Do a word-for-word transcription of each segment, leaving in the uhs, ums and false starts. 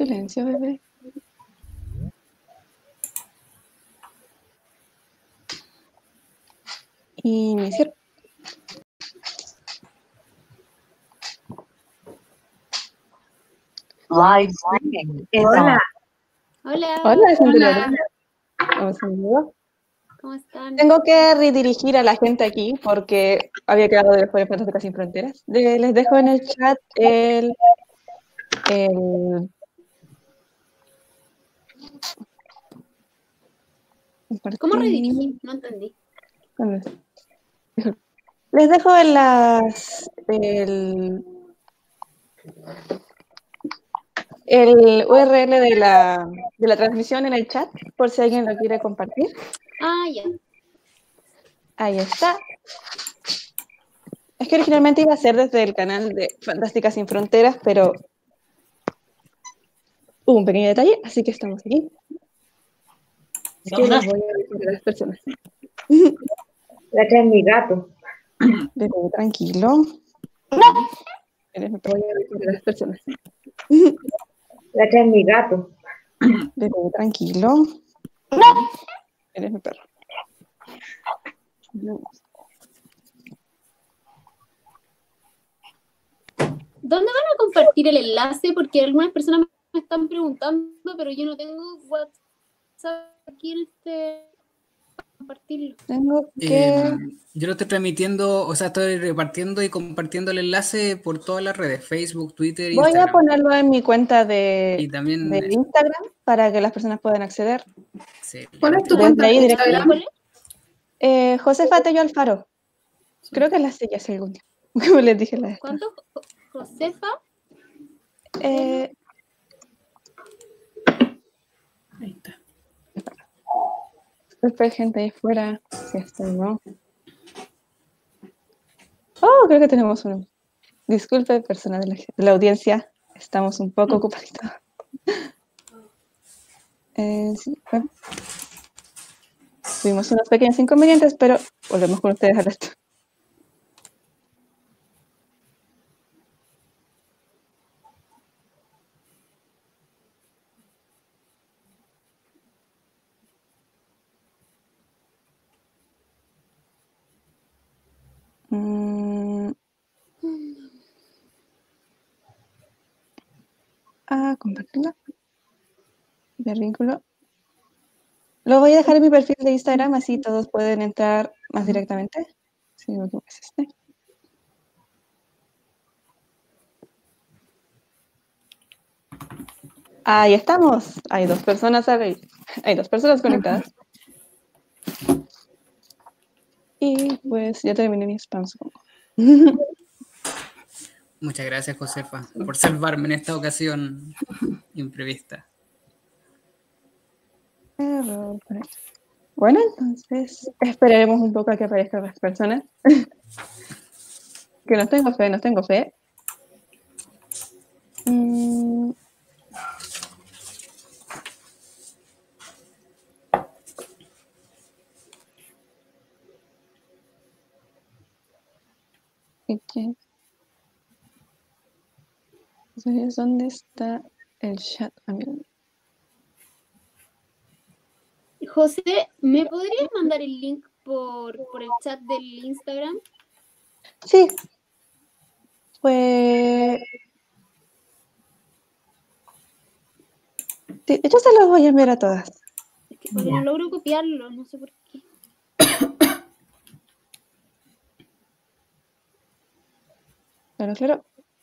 Silencio, bebé. Iniciar. Live streaming is Hola. on. Hola. Hola, gente Hola. linda. ¿Cómo se llama? ¿Cómo están? Tengo que redirigir a la gente aquí porque había quedado de después de Fantásticas Sin Fronteras. De- les dejo en el chat el... el ¿Cómo compartir- redirigí? No entendí. ¿Dónde está? Les dejo en las... el... el U R L de la, de la transmisión en el chat, por si alguien lo quiere compartir. Ah, ya. Ahí está. Es que originalmente iba a ser desde el canal de Fantásticas Sin Fronteras, pero hubo un pequeño detalle, así que estamos aquí. Así que les voy a decir a las personas. La que es mi gato. Bebé, tranquilo. Les voy a decir a las personas. La que es mi gato. Bebé, tranquilo. Eres mi perro. ¿Dónde van a compartir el enlace? Porque algunas personas me están preguntando, pero yo no tengo WhatsApp aquí en este... compartirlo. Tengo que... Eh, yo lo estoy transmitiendo, o sea, estoy repartiendo y compartiendo el enlace por todas las redes, Facebook, Twitter, Voy Instagram. a ponerlo en mi cuenta de, Y también, de Instagram para que las personas puedan acceder. sí, ¿Cuál es tu Desde cuenta ahí de directo. Instagram? ¿Cuál es? Eh, Josefa Tello Alfaro. Creo que la sé ya algún día. Como les dije la vez. ¿Cuánto? Jo- Josefa. Eh, Ahí está. Disculpe, gente ahí fuera. Si estoy, ¿no? Oh, creo que tenemos uno. Disculpe, personas de la, de la audiencia. Estamos un poco ocupaditos. Eh, sí, bueno. Tuvimos unos pequeños inconvenientes, pero volvemos con ustedes al resto. Mm. Ah, compartirla. Ver vínculo. Lo voy a dejar en mi perfil de Instagram, así todos pueden entrar más directamente. Sí, no es este. Ahí estamos. Hay dos personas ahí. Hay dos personas conectadas. Y pues ya terminé mi spam, supongo. muchas gracias, Josefa, por salvarme en esta ocasión imprevista. Error. Bueno, entonces esperaremos un poco a que aparezcan las personas. Que no tengo fe, no tengo fe. Mm. Okay. Entonces, ¿dónde está el chat, amigo? José, ¿me podrías mandar el link por, por el chat del Instagram? Sí. Pues... Sí, de hecho se los voy a enviar a todas. Es que porque no logro copiarlo, no sé por qué. Claro, claro.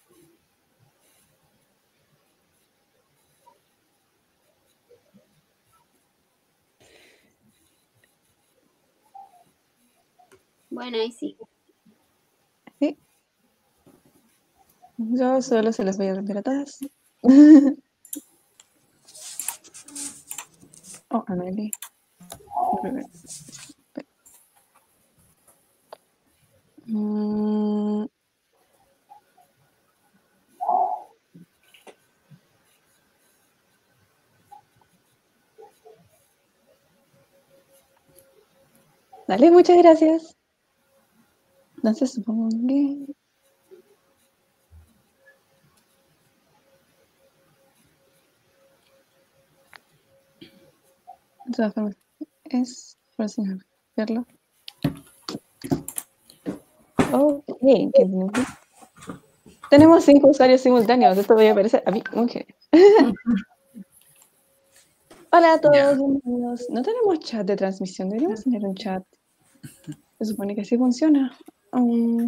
Bueno, ahí sí. Sí. Yo solo se los voy a enviar a todas. Oh, Amelie. Mm. Dale, muchas gracias. Entonces supongo que... De todas formas, es por si no verlo. Ok, ¿qué tenemos? Tenemos cinco usuarios simultáneos. Esto voy a aparecer a mí. Okay. Hola a todos, Ya. bienvenidos. No tenemos chat de transmisión, deberíamos tener un chat. Se supone que así funciona. Um,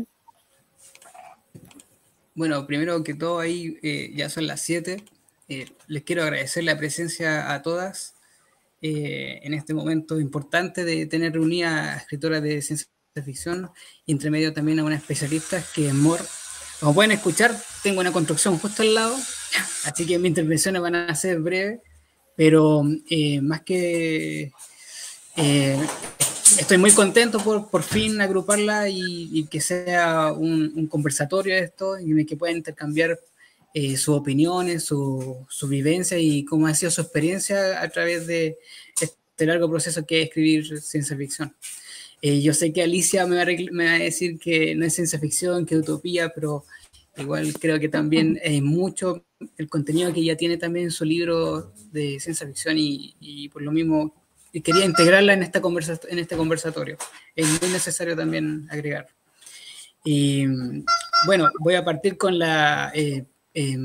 Bueno, primero que todo ahí eh, ya son las siete. Eh, les quiero agradecer la presencia a todas eh, en este momento importante de tener reunida a escritoras de ciencia ficción y entre medio también a una especialista que es Mor. Como pueden escuchar, tengo una construcción justo al lado, así que mis intervenciones van a ser breves, pero eh, más que... Eh, estoy muy contento por por fin agruparla y, y que sea un, un conversatorio esto, en el que puedan intercambiar eh, sus opiniones, su, su vivencia y cómo ha sido su experiencia a través de este largo proceso que es escribir ciencia ficción. Eh, yo sé que Alicia me va, a, me va a decir que no es ciencia ficción, que es utopía, pero igual creo que también es mucho el contenido que ella tiene también en su libro de ciencia ficción y, y por lo mismo quería integrarla en, esta conversa, en este conversatorio. Es muy necesario también agregar. Y bueno, voy a partir con la eh, eh,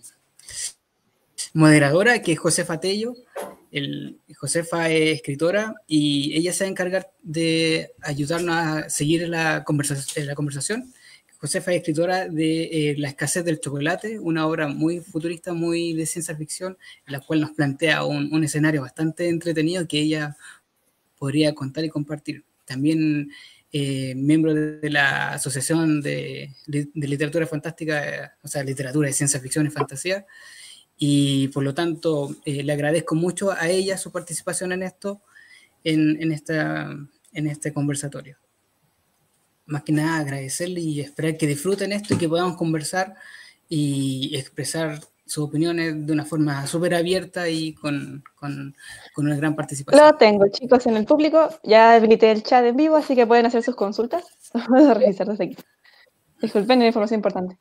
moderadora, que es Josefa Tello. El, Josefa es escritora y ella se va a encargar de ayudarnos a seguir la, conversa la conversación. Josefa es escritora de eh, La escasez del chocolate, una obra muy futurista, muy de ciencia ficción, en la cual nos plantea un, un escenario bastante entretenido que ella podría contar y compartir. También eh, miembro de, de la Asociación de, de, de Literatura Fantástica, eh, o sea, literatura de ciencia ficción y fantasía, y por lo tanto eh, le agradezco mucho a ella su participación en esto, en, en, esta, en este conversatorio. Más que nada agradecerle y esperar que disfruten esto y que podamos conversar y expresar sus opiniones de una forma súper abierta y con, con, con una gran participación. Lo tengo, chicos, en el público. Ya habilité el chat en vivo, así que pueden hacer sus consultas. Vamos a revisar desde aquí. Disculpen, la información importante.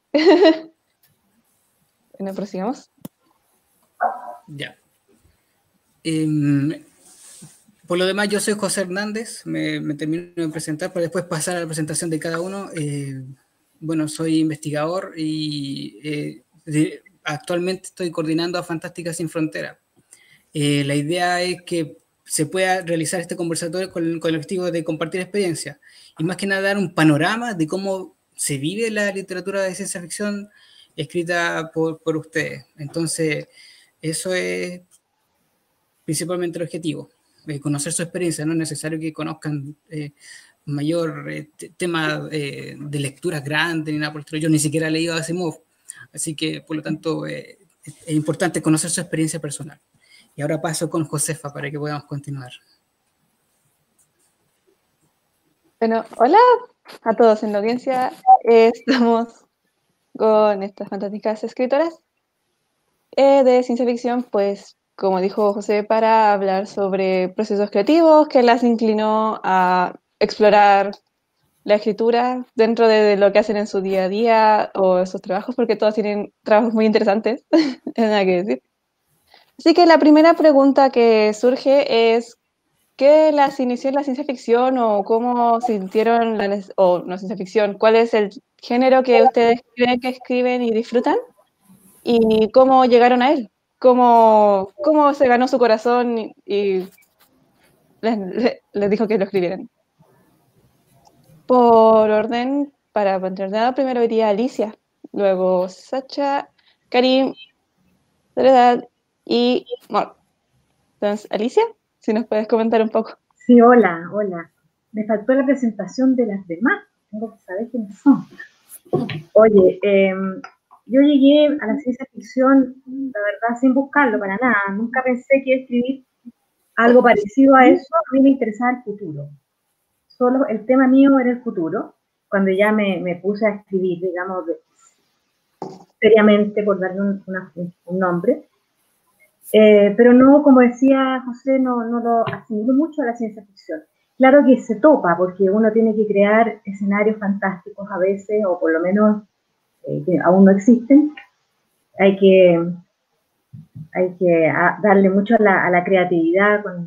Bueno, prosigamos. Ya. Eh, por lo demás, yo soy José Hernández, me, me termino de presentar para después pasar a la presentación de cada uno. Eh, bueno, soy investigador y eh, de, actualmente estoy coordinando a Fantástica Sin Fronteras. Eh, la idea es que se pueda realizar este conversatorio con, con el objetivo de compartir experiencias y más que nada dar un panorama de cómo se vive la literatura de ciencia ficción escrita por, por ustedes. Entonces, eso es principalmente el objetivo, eh, conocer su experiencia. No es necesario que conozcan eh, mayor eh, tema eh, de lecturas grandes ni nada por el estilo. Yo ni siquiera he leído Asimov, así que por lo tanto eh, es importante conocer su experiencia personal. Y ahora paso con Josefa para que podamos continuar. Bueno, hola a todos en la audiencia. Estamos con estas fantásticas escritoras eh, de ciencia ficción, pues, como dijo José, para hablar sobre procesos creativos que las inclinó a explorar la escritura dentro de lo que hacen en su día a día o sus trabajos, porque todos tienen trabajos muy interesantes, no hay nada que decir. Así que la primera pregunta que surge es, ¿qué las inició en la ciencia ficción o cómo sintieron la, o no ciencia ficción? ¿Cuál es el género que ustedes creen que escriben y disfrutan? ¿Y cómo llegaron a él? ¿Cómo, cómo se ganó su corazón y, y les, les dijo que lo escribieran? Por orden, para ordenado, primero iría Alicia, luego Sacha, Karim, Soledad y Mor. Entonces, Alicia, si nos puedes comentar un poco. Sí, hola, hola. Me faltó la presentación de las demás. Tengo que saber quiénes son. Oye, eh, yo llegué a la ciencia ficción, la verdad, sin buscarlo para nada. Nunca pensé que escribir algo parecido a eso. A mí me interesaba el futuro. Solo el tema mío era el futuro. Cuando ya me, me puse a escribir, digamos, de, seriamente, por darle un, una, un nombre. Eh, pero no, como decía José, no, no lo asimilo mucho a la ciencia ficción. Claro que se topa, porque uno tiene que crear escenarios fantásticos a veces, o por lo menos eh, que aún no existen. Hay que, hay que a, darle mucho a la, a la creatividad con, con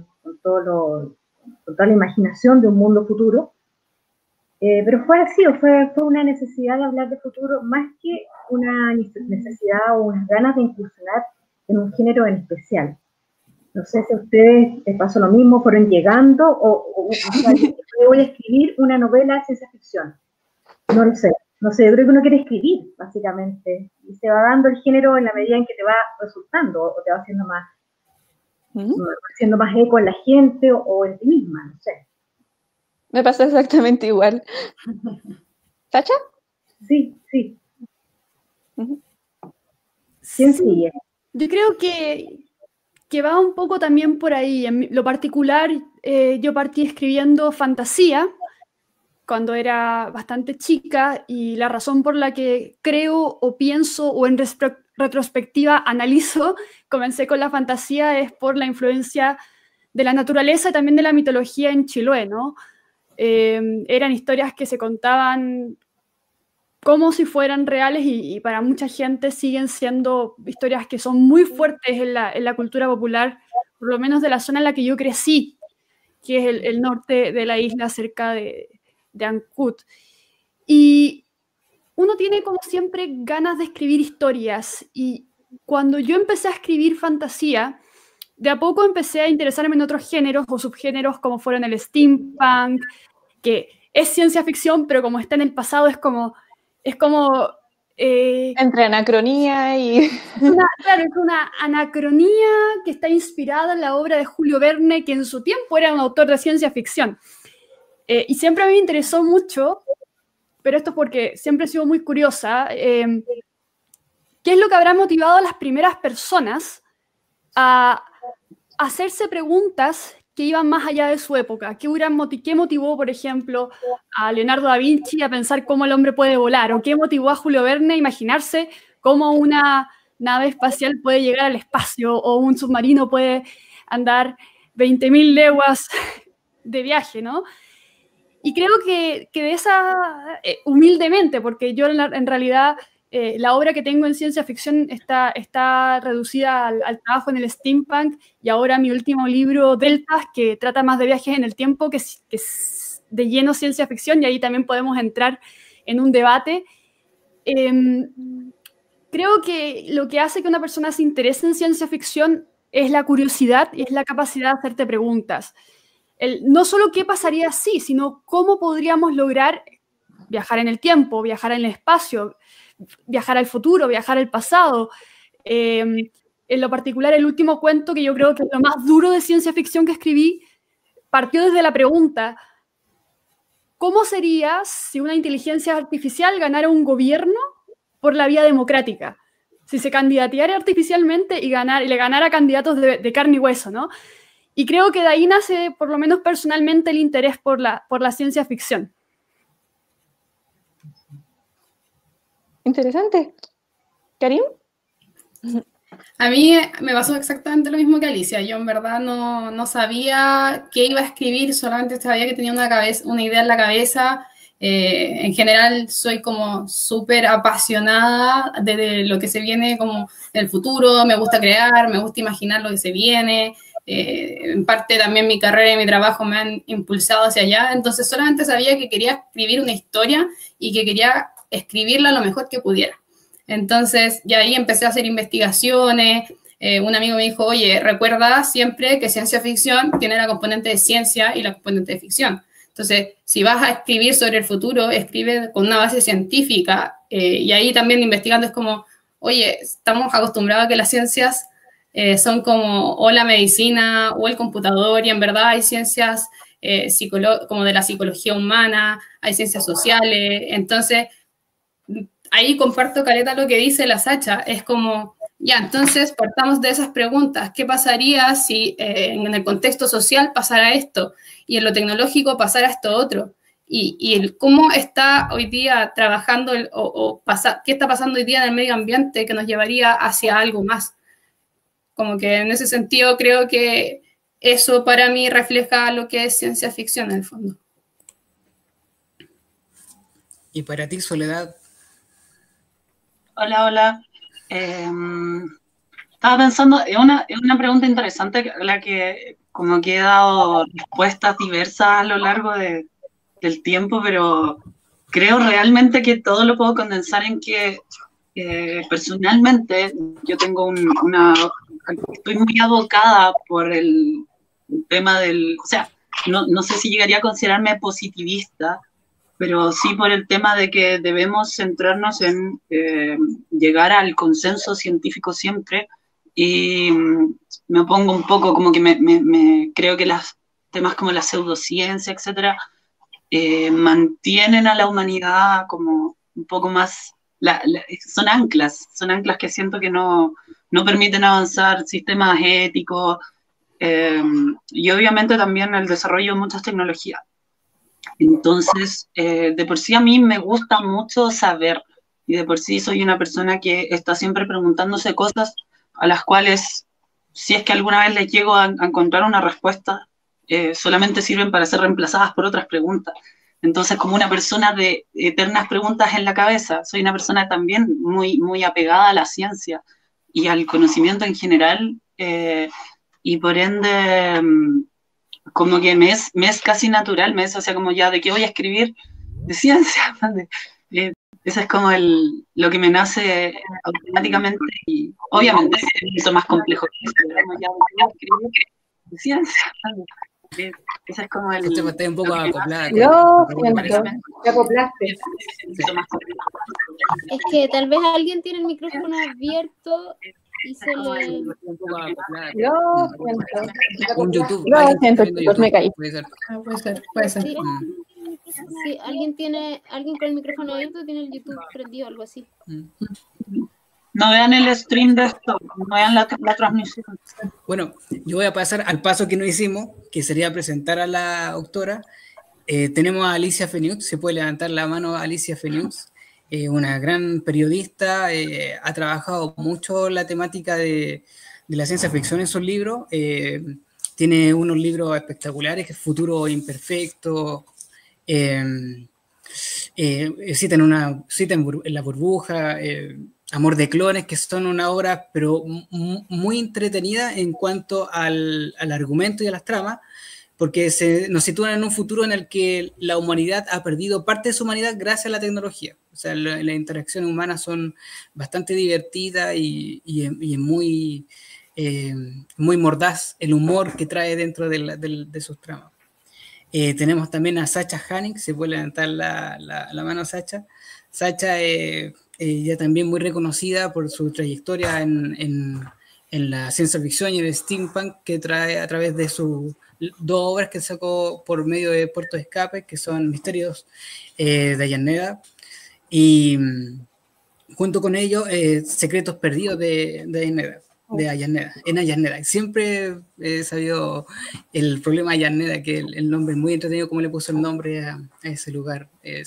todo lo, con toda la imaginación de un mundo futuro. Eh, pero fue así, fue, fue una necesidad de hablar de futuro, más que una necesidad o unas ganas de incursionar en un género en especial. No sé si a ustedes les pasó lo mismo, fueron llegando, o, o, o sea, yo voy a escribir una novela de ciencia ficción. No lo sé, no sé, yo creo que uno quiere escribir, básicamente, y se va dando el género en la medida en que te va resultando, o te va haciendo más, ¿Mm? haciendo más eco en la gente, o, o en ti misma, no sé. Me pasa exactamente igual. ¿Sacha? Sí, sí. Uh-huh. ¿Quién sigue? Yo creo que, que va un poco también por ahí. En lo particular, eh, yo partí escribiendo fantasía cuando era bastante chica, y la razón por la que creo o pienso o en retrospectiva analizo, comencé con la fantasía, es por la influencia de la naturaleza y también de la mitología en Chiloé, ¿no? Eh, eran historias que se contaban como si fueran reales, y, y para mucha gente siguen siendo historias que son muy fuertes en la, en la cultura popular, por lo menos de la zona en la que yo crecí, que es el, el norte de la isla, cerca de, de Ancud. Y uno tiene, como siempre, ganas de escribir historias, y cuando yo empecé a escribir fantasía, de a poco empecé a interesarme en otros géneros o subgéneros, como fueron el steampunk, que es ciencia ficción, pero como está en el pasado, es como... Es como eh, entre anacronía y... Una, claro, es una anacronía que está inspirada en la obra de Julio Verne, que en su tiempo era un autor de ciencia ficción. Eh, y siempre a mí me interesó mucho, pero esto es porque siempre he sido muy curiosa, eh, ¿qué es lo que habrá motivado a las primeras personas a hacerse preguntas que iban más allá de su época? ¿Qué, ¿Qué motivó, por ejemplo, a Leonardo da Vinci a pensar cómo el hombre puede volar? ¿O qué motivó a Julio Verne a imaginarse cómo una nave espacial puede llegar al espacio, o un submarino puede andar veinte mil leguas de viaje, ¿no? Y creo que, que de esa, eh, humildemente, porque yo en, la, en realidad... Eh, la obra que tengo en ciencia ficción está, está reducida al, al trabajo en el steampunk, y ahora mi último libro, Deltas, que trata más de viajes en el tiempo, que es, que es de lleno ciencia ficción, y ahí también podemos entrar en un debate. Eh, creo que lo que hace que una persona se interese en ciencia ficción es la curiosidad y es la capacidad de hacerte preguntas. El, no solo qué pasaría si, sino cómo podríamos lograr viajar en el tiempo, viajar en el espacio, viajar al futuro, viajar al pasado. Eh, en lo particular, el último cuento, que yo creo que es lo más duro de ciencia ficción que escribí, partió desde la pregunta: ¿cómo sería si una inteligencia artificial ganara un gobierno por la vía democrática? Si se candidateara artificialmente y, ganar, y le ganara candidatos de, de carne y hueso, ¿no? Y creo que de ahí nace, por lo menos personalmente, el interés por la, por la ciencia ficción. Interesante. ¿Karim? A mí me pasó exactamente lo mismo que Alicia. Yo en verdad no, no sabía qué iba a escribir, solamente sabía que tenía una, cabeza, una idea en la cabeza. Eh, en general soy como súper apasionada de, de lo que se viene como en el futuro. Me gusta crear, me gusta imaginar lo que se viene. Eh, en parte también mi carrera y mi trabajo me han impulsado hacia allá. Entonces solamente sabía que quería escribir una historia y que quería escribirla lo mejor que pudiera. Entonces, ya ahí empecé a hacer investigaciones. Eh, un amigo me dijo, oye, recuerda siempre que ciencia ficción tiene la componente de ciencia y la componente de ficción. Entonces, si vas a escribir sobre el futuro, escribe con una base científica. Eh, y ahí también investigando es como, oye, estamos acostumbrados a que las ciencias eh, son como o la medicina o el computador, y en verdad hay ciencias eh, como de la psicología humana, hay ciencias sociales. Entonces, ahí comparto caleta lo que dice la Sacha, es como, ya, entonces partamos de esas preguntas. ¿Qué pasaría si eh, en el contexto social pasara esto y en lo tecnológico pasara esto otro? Y, y el cómo está hoy día trabajando el, o, o pasa, qué está pasando hoy día en el medio ambiente que nos llevaría hacia algo más. Como que en ese sentido creo que eso para mí refleja lo que es ciencia ficción en el fondo. ¿Y para ti, Soledad? Hola, hola. Eh, estaba pensando, es una, es una pregunta interesante la que como que he dado respuestas diversas a lo largo de, del tiempo, pero creo realmente que todo lo puedo condensar en que eh, personalmente yo tengo un, una, estoy muy abocada por el, el tema del, o sea, no, no sé si llegaría a considerarme positivista, pero sí por el tema de que debemos centrarnos en eh, llegar al consenso científico siempre, y mm, me opongo un poco, como que me, me, me creo que los temas como la pseudociencia, etcétera, eh, mantienen a la humanidad como un poco más, la, la, son anclas, son anclas que siento que no, no permiten avanzar sistemas éticos, eh, y obviamente también el desarrollo de muchas tecnologías. Entonces, eh, de por sí a mí me gusta mucho saber, y de por sí soy una persona que está siempre preguntándose cosas a las cuales, si es que alguna vez les llego a, a encontrar una respuesta, eh, solamente sirven para ser reemplazadas por otras preguntas. Entonces, como una persona de eternas preguntas en la cabeza, soy una persona también muy, muy apegada a la ciencia y al conocimiento en general, eh, y por ende, como que me es, me es casi natural, me es, o sea, como ya de que voy a escribir de ciencia, eh, eso es como el, lo que me nace automáticamente, y obviamente es mucho más complejo que eso, pero como ya de que voy a escribir de ciencia, eh, eso es como el... Usted está un poco acoplada. Yo con- siento, Te acoplaste. es mucho más complejo. Es que tal vez alguien tiene el micrófono abierto y se le... un poco acoplada. yo siento. Un YouTube. Yo alguien que siento está viendo que pues me YouTube, caí. puede ser. Ah, puede ser, puede ser. Sí, Mm, sí, alguien tiene, alguien con el micrófono abierto tiene el YouTube prendido, algo así. mm. No vean el stream de esto, no vean la, la transmisión. Bueno, yo voy a pasar al paso que no hicimos, que sería presentar a la autora. Eh, tenemos a Alicia Fenix, se puede levantar la mano Alicia Fenix, eh, una gran periodista, eh, ha trabajado mucho la temática de, de la ciencia ficción en sus libros, eh, tiene unos libros espectaculares, que es Futuro Imperfecto, eh, eh, cita, en una, cita en, bur- en La Burbuja, eh, Amor de Clones, que son una obra pero m- muy entretenida en cuanto al, al argumento y a las tramas, porque se, nos sitúan en un futuro en el que la humanidad ha perdido parte de su humanidad gracias a la tecnología. O sea, la- las interacciones humanas son bastante divertidas y, y, y muy, eh, muy mordaz el humor que trae dentro de, la, de, de sus tramas. Eh, tenemos también a Sacha Hanning, se puede levantar la, la, la mano Sacha. Sacha eh, eh, ya también muy reconocida por su trayectoria en, en, en la ciencia ficción y el steampunk, que trae a través de sus dos obras que sacó por medio de Puerto de Escape, que son Misterios eh, de Ayaneda, y junto con ellos eh, Secretos Perdidos de, de Ayaneda. De Ayaneda, en Ayaneda. Siempre he sabido el problema de Ayaneda, que el, el nombre es muy entretenido, como le puso el nombre a, a ese lugar. Eh,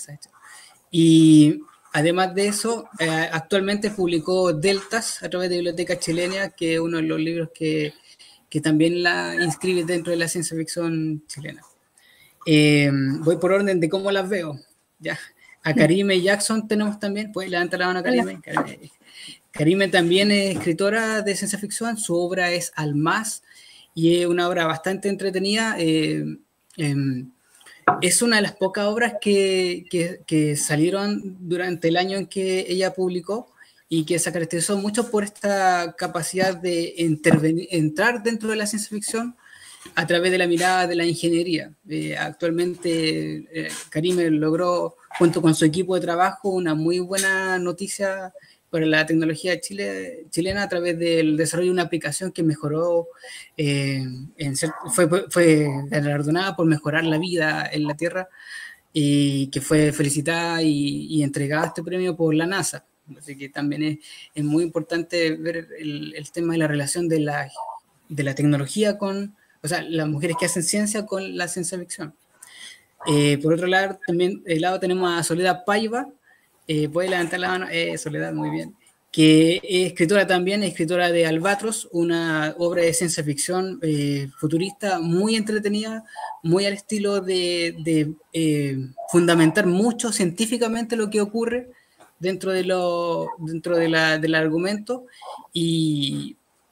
y además de eso, eh, actualmente publicó Deltas a través de Biblioteca Chilena, que es uno de los libros que, que también la inscribe dentro de la ciencia ficción chilena. Eh, voy por orden de cómo las veo. Ya. A Karime Jackson tenemos también, puedes levantar la mano, Karime. Karime. Karime también es escritora de ciencia ficción, su obra es Al Más y es una obra bastante entretenida. Eh, eh, es una de las pocas obras que, que, que salieron durante el año en que ella publicó y que se caracterizó mucho por esta capacidad de intervenir, entrar dentro de la ciencia ficción a través de la mirada de la ingeniería. Eh, actualmente eh, Karime logró, junto con su equipo de trabajo, una muy buena noticia para la tecnología chile, chilena a través del desarrollo de una aplicación que mejoró, eh, en ser, fue, fue galardonada por mejorar la vida en la Tierra y que fue felicitada y, y entregada este premio por la NASA. Así que también es, es muy importante ver el, el tema de la relación de la, de la tecnología con, o sea, las mujeres que hacen ciencia con la ciencia ficción. Eh, por otro lado, también el lado tenemos a Soledad Paiva. Eh, puede levantar la mano, eh, Soledad, muy bien, que es escritora también, escritora de Albatros, una obra de ciencia ficción eh, futurista muy entretenida, muy al estilo de, de eh, fundamentar mucho científicamente lo que ocurre dentro, de lo, dentro de la, del argumento y,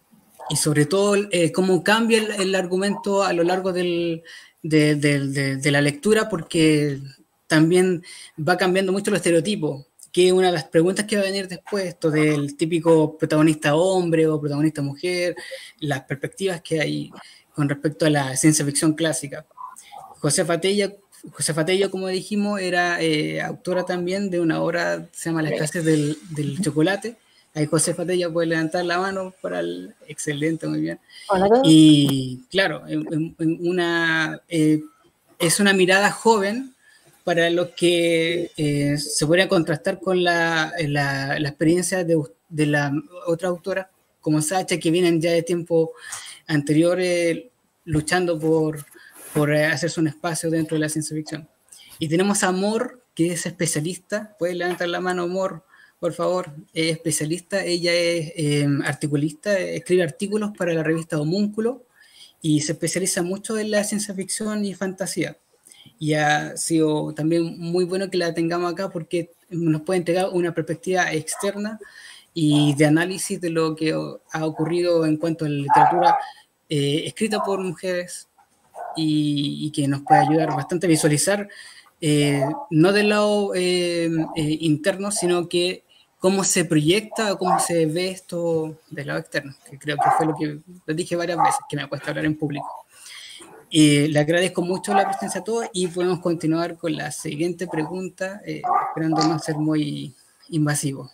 y sobre todo eh, cómo cambia el, el argumento a lo largo del, de, de, de, de la lectura, porque también va cambiando mucho los estereotipos, que es una de las preguntas que va a venir después, esto del típico protagonista hombre o protagonista mujer, las perspectivas que hay con respecto a la ciencia ficción clásica. Josefa Tello, Josefa Tello, como dijimos, era eh, autora también de una obra, se llama Las clases del, del chocolate. Ahí Josefa Tello puede levantar la mano para el... Excelente, muy bien. Hola a todos. Y claro, en, en una, eh, es una mirada joven para los que eh, se podría contrastar con la, la, la experiencia de, de la otra autora, como Sacha, que vienen ya de tiempo anteriores luchando por, por hacerse un espacio dentro de la ciencia ficción. Y tenemos a Mor, que es especialista. ¿Puede levantar la mano, Mor? Por favor, es especialista, ella es eh, articulista, escribe artículos para la revista Homúnculo y se especializa mucho en la ciencia ficción y fantasía. Y ha sido también muy bueno que la tengamos acá porque nos puede entregar una perspectiva externa y de análisis de lo que ha ocurrido en cuanto a la literatura eh, escrita por mujeres y, y que nos puede ayudar bastante a visualizar, eh, no del lado eh, eh, interno, sino que cómo se proyecta o cómo se ve esto del lado externo, que creo que fue lo que lo dije varias veces, que me cuesta hablar en público. Eh, le agradezco mucho la presencia a todos y podemos continuar con la siguiente pregunta, eh, esperando no ser muy invasivo.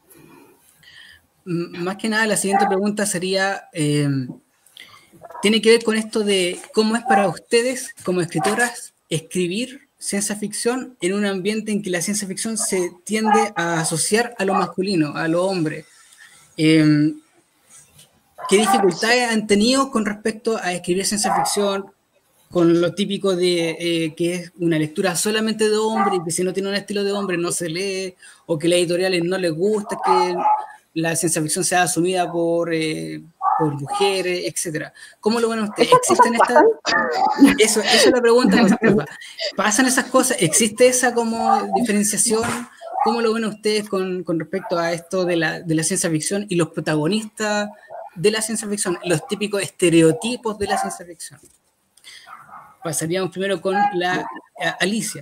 M- más que nada, la siguiente pregunta sería, eh, tiene que ver con esto de cómo es para ustedes, como escritoras, escribir ciencia ficción en un ambiente en que la ciencia ficción se tiende a asociar a lo masculino, a lo hombre. Eh, ¿Qué dificultades han tenido con respecto a escribir ciencia ficción con lo típico de eh, que es una lectura solamente de hombre y que si no tiene un estilo de hombre no se lee, o que a las editoriales no les gusta que la ciencia ficción sea asumida por, eh, por mujeres, etcétera? ¿Cómo lo ven ustedes? ¿Existen estas...? Eso, esa es la pregunta. ¿Pasan esas cosas? ¿Existe esa como diferenciación? ¿Cómo lo ven ustedes con, con respecto a esto de la, de la ciencia ficción y los protagonistas de la ciencia ficción, los típicos estereotipos de la ciencia ficción? Pasaríamos primero con la Alicia.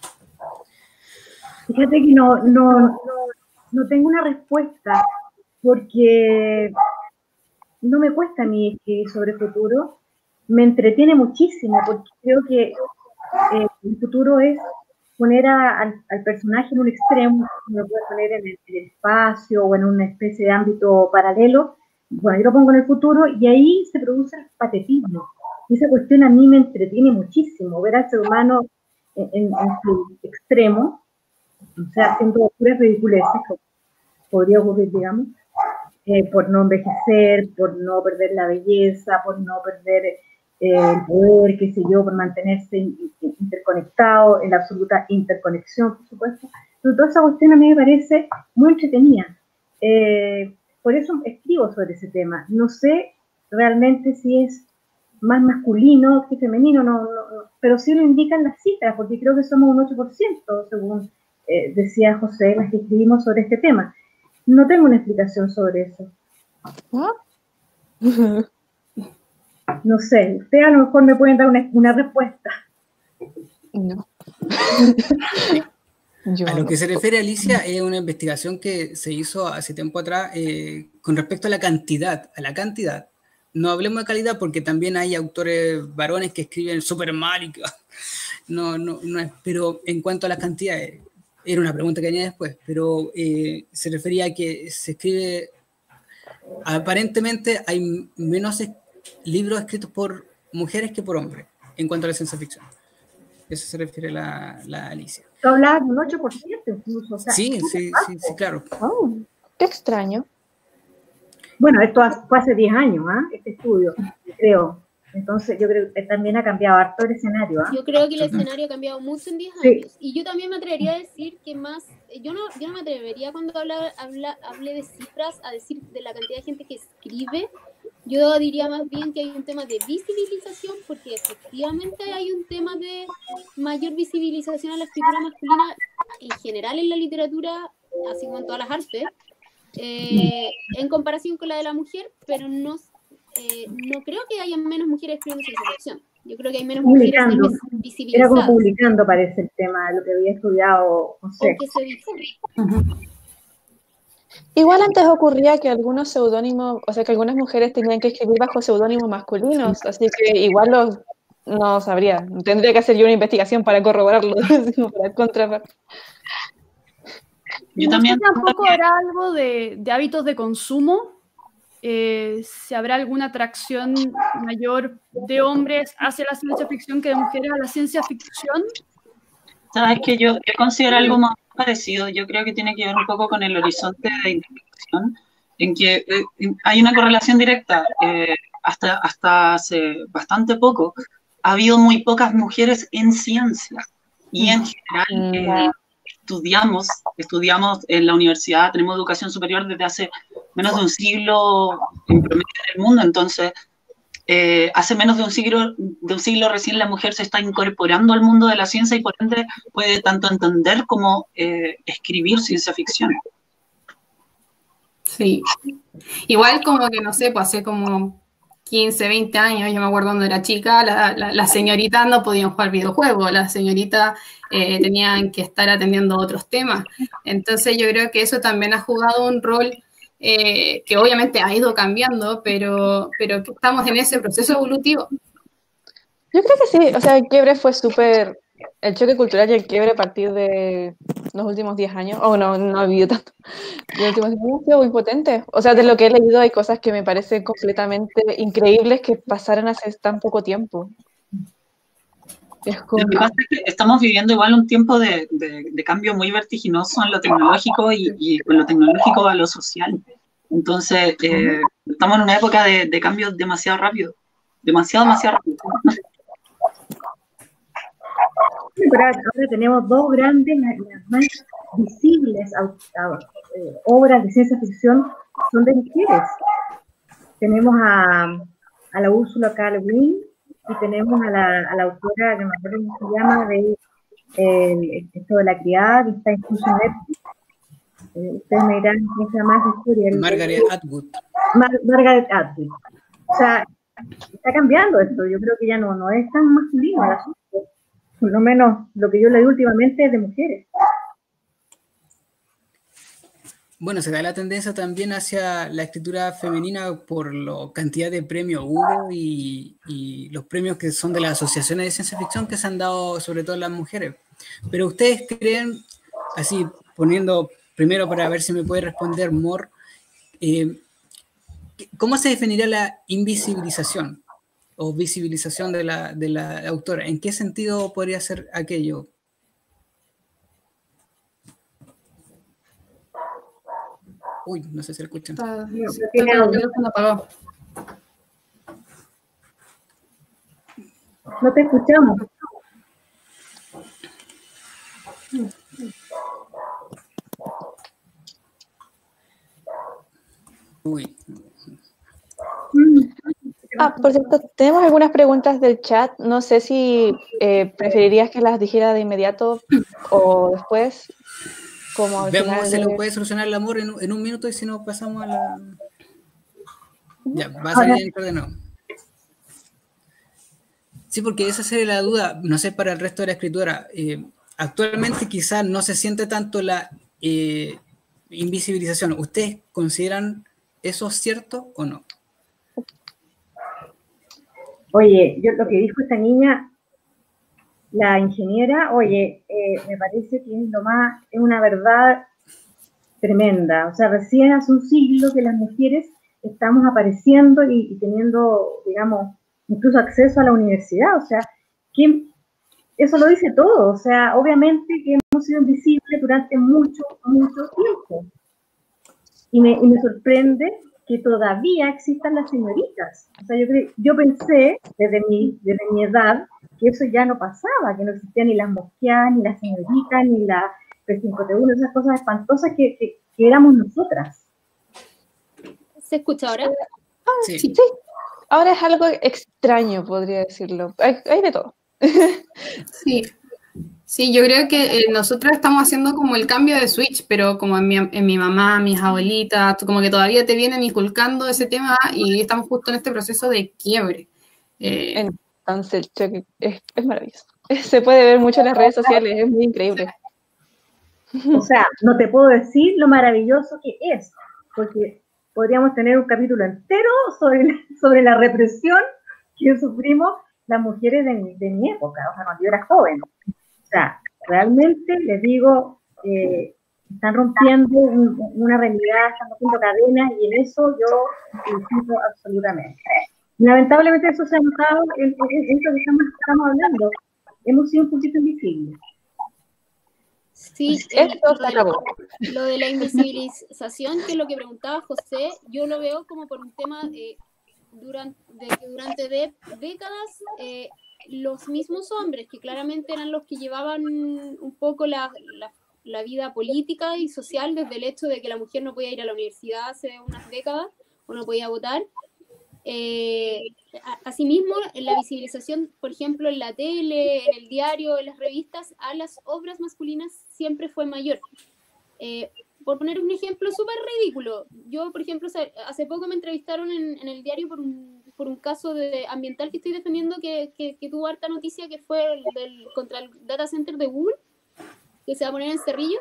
Fíjate que no, no, no, no tengo una respuesta, porque no me cuesta a mí escribir sobre futuro, me entretiene muchísimo, porque creo que eh, el futuro es poner a, al, al personaje en un extremo, lo puede poner en el, en el espacio o en una especie de ámbito paralelo. Bueno, yo lo pongo en el futuro y ahí se produce el patetismo. Y esa cuestión a mí me entretiene muchísimo, ver al ser humano en, en, en su extremo, o sea, haciendo puras ridiculeces, como podría ocurrir, digamos, eh, por no envejecer, por no perder la belleza, por no perder eh, el poder, qué sé yo, por mantenerse interconectado, en la absoluta interconexión, por supuesto. Pero toda esa cuestión a mí me parece muy entretenida. Eh, por eso escribo sobre ese tema. No sé realmente si es más masculino que femenino, no, no, no, pero sí lo indican las cifras, porque creo que somos un ocho por ciento, según eh, decía José, las que escribimos sobre este tema. No tengo una explicación sobre eso. No sé, ustedes a lo mejor me pueden dar una, una respuesta. No. Yo A lo no. que se refiere Alicia es una investigación que se hizo hace tiempo atrás eh, con respecto a la cantidad, a la cantidad. No hablemos de calidad porque también hay autores varones que escriben súper mal y que, no, no, no es, pero en cuanto a las cantidades, era una pregunta que venía después, pero eh, se refería a que se escribe, aparentemente hay menos es, libros escritos por mujeres que por hombres en cuanto a la ciencia ficción. Eso se refiere la, la Alicia. Tú hablabas de un ocho por ciento incluso. O sea, sí, sí, sí, sí, claro. Oh, qué extraño. Bueno, esto fue hace diez años, ¿ah? ¿eh? Este estudio, creo. Entonces, yo creo que también ha cambiado harto el escenario. ¿ah? Yo creo que el escenario ha cambiado mucho en diez años. Sí. Y yo también me atrevería a decir que más, yo no, yo no me atrevería cuando habla, habla, hable de cifras a decir de la cantidad de gente que escribe. Yo diría más bien que hay un tema de visibilización, porque efectivamente hay un tema de mayor visibilización a la escritura masculina en general en la literatura, así como en todas las artes, eh, en comparación con la de la mujer, pero no, eh, no creo que haya menos mujeres escribiendo ciencia ficción. Yo creo que hay menos Publicando. mujeres visibilizadas. Era como publicando, parece el tema, lo que había estudiado, no sé. O que se difunde. Igual antes ocurría que algunos seudónimos, o sea, que algunas mujeres tenían que escribir bajo seudónimos masculinos, así que igual los, no sabría, tendría que hacer yo una investigación para corroborarlo, para contrastar. Yo No también. sé, tampoco habrá algo de, de hábitos de consumo. Eh, si habrá alguna atracción mayor de hombres hacia la ciencia ficción que de mujeres a la ciencia ficción. Sabes que yo, yo considero algo más parecido. Yo creo que tiene que ver un poco con el horizonte de investigación, en que eh, hay una correlación directa. Eh, hasta, hasta hace bastante poco ha habido muy pocas mujeres en ciencia y en general eh, estudiamos, estudiamos en la universidad, tenemos educación superior desde hace menos de un siglo en promedio en el mundo, entonces eh, hace menos de un siglo de un siglo recién la mujer se está incorporando al mundo de la ciencia y por ende puede tanto entender como eh, escribir ciencia ficción. Sí. Igual como que, no sé, pues hace como quince, veinte años, yo me acuerdo cuando era chica, las la, la señoritas no podían jugar videojuegos, las señoritas eh, tenían que estar atendiendo otros temas. Entonces yo creo que eso también ha jugado un rol eh, que obviamente ha ido cambiando, pero, pero que estamos en ese proceso evolutivo. Yo creo que sí, o sea, el quiebre fue súper, el choque cultural y el quiebre a partir de los últimos diez años, o oh, no, no he vivido tanto, los últimos diez años ha sido muy potente. O sea, de lo que he leído hay cosas que me parecen completamente increíbles que pasaron hace tan poco tiempo. Es como... Lo que pasa es que estamos viviendo igual un tiempo de, de, de cambio muy vertiginoso en lo tecnológico y, y con lo tecnológico a lo social. Entonces, eh, estamos en una época de, de cambio demasiado rápido, demasiado, demasiado rápido. Pero ahora tenemos dos grandes, las, las más visibles eh, obras de ciencia ficción son de mujeres. Tenemos a, a la Ursula K. Le Guin y tenemos a la, a la autora, que me acuerdo cómo se llama, de eh, esto de la criada, que está incluso en Netflix. Eh, ustedes me dirán cómo se llama esa historia. Margaret Atwood. Mar Margaret Atwood. O sea, está cambiando esto. Yo creo que ya no, no es tan masculino el asunto. Por lo menos lo que yo leí últimamente es de mujeres. Bueno, se da la tendencia también hacia la escritura femenina por la cantidad de premios Hugo y, y los premios que son de las asociaciones de ciencia ficción que se han dado sobre todo a las mujeres. Pero ustedes creen, así poniendo primero para ver si me puede responder Mor, eh, ¿cómo se definiría la invisibilización o visibilización de la, de la autora? ¿En qué sentido podría ser aquello? Uy, no sé si lo escuchan. Uh, no, no apagó. No te escuchamos. Uy. Ah, por cierto, tenemos algunas preguntas del chat. No sé si eh, preferirías que las dijera de inmediato o después. Como Veamos si de... lo puede solucionar el amor en, en un minuto y si no pasamos a la... Ya, va a salir de nuevo. Sí, porque esa sería la duda, no sé, para el resto de la escritura. Eh, actualmente quizás no se siente tanto la eh, invisibilización. ¿Ustedes consideran eso cierto o no? Oye, yo lo que dijo esta niña, la ingeniera, oye, eh, me parece que es lo más, es una verdad tremenda. O sea, recién hace un siglo que las mujeres estamos apareciendo y, y teniendo, digamos, incluso acceso a la universidad. O sea, ¿quién? Eso lo dice todo. O sea, obviamente que hemos sido invisibles durante mucho, mucho tiempo. Y me, y me sorprende que todavía existan las señoritas. O sea, yo, yo pensé, desde mi, desde mi edad, que eso ya no pasaba, que no existían ni las mosqueadas, ni las señoritas, ni la P cinco T uno, esas cosas espantosas que, que, que éramos nosotras. ¿Se escucha ahora? Ah, sí. sí. Ahora es algo extraño, podría decirlo. Hay, hay de todo. Sí. Sí, yo creo que eh, nosotros estamos haciendo como el cambio de switch, pero como en mi, en mi mamá, mis abuelitas, como que todavía te vienen inculcando ese tema y estamos justo en este proceso de quiebre. Eh, Entonces el choque es, es maravilloso. Se puede ver mucho en las redes sociales, es muy increíble. O sea, no te puedo decir lo maravilloso que es, porque podríamos tener un capítulo entero sobre, sobre la represión que sufrimos las mujeres de mi, de mi época, o sea, cuando yo era joven. O sea, realmente les digo, eh, están rompiendo un, una realidad, están rompiendo cadenas, y en eso yo felicito absolutamente. Lamentablemente eso se ha notado en, en, en esto que estamos, estamos hablando. Hemos sido un poquito invisibles. Sí, el, lo, de la, lo de la invisibilización, que es lo que preguntaba José, yo lo veo como por un tema eh, durante, de que durante de, décadas eh, los mismos hombres, que claramente eran los que llevaban un poco la, la, la vida política y social, desde el hecho de que la mujer no podía ir a la universidad hace unas décadas o no podía votar. Eh, asimismo, en la visibilización, por ejemplo, en la tele, en el diario, en las revistas, a las obras masculinas siempre fue mayor. Eh, por poner un ejemplo súper ridículo, yo, por ejemplo, hace poco me entrevistaron en, en el diario por un, por un caso de ambiental que estoy defendiendo, que, que, que tuvo harta noticia, que fue el del, contra el data center de Google, que se va a poner en Cerrillos.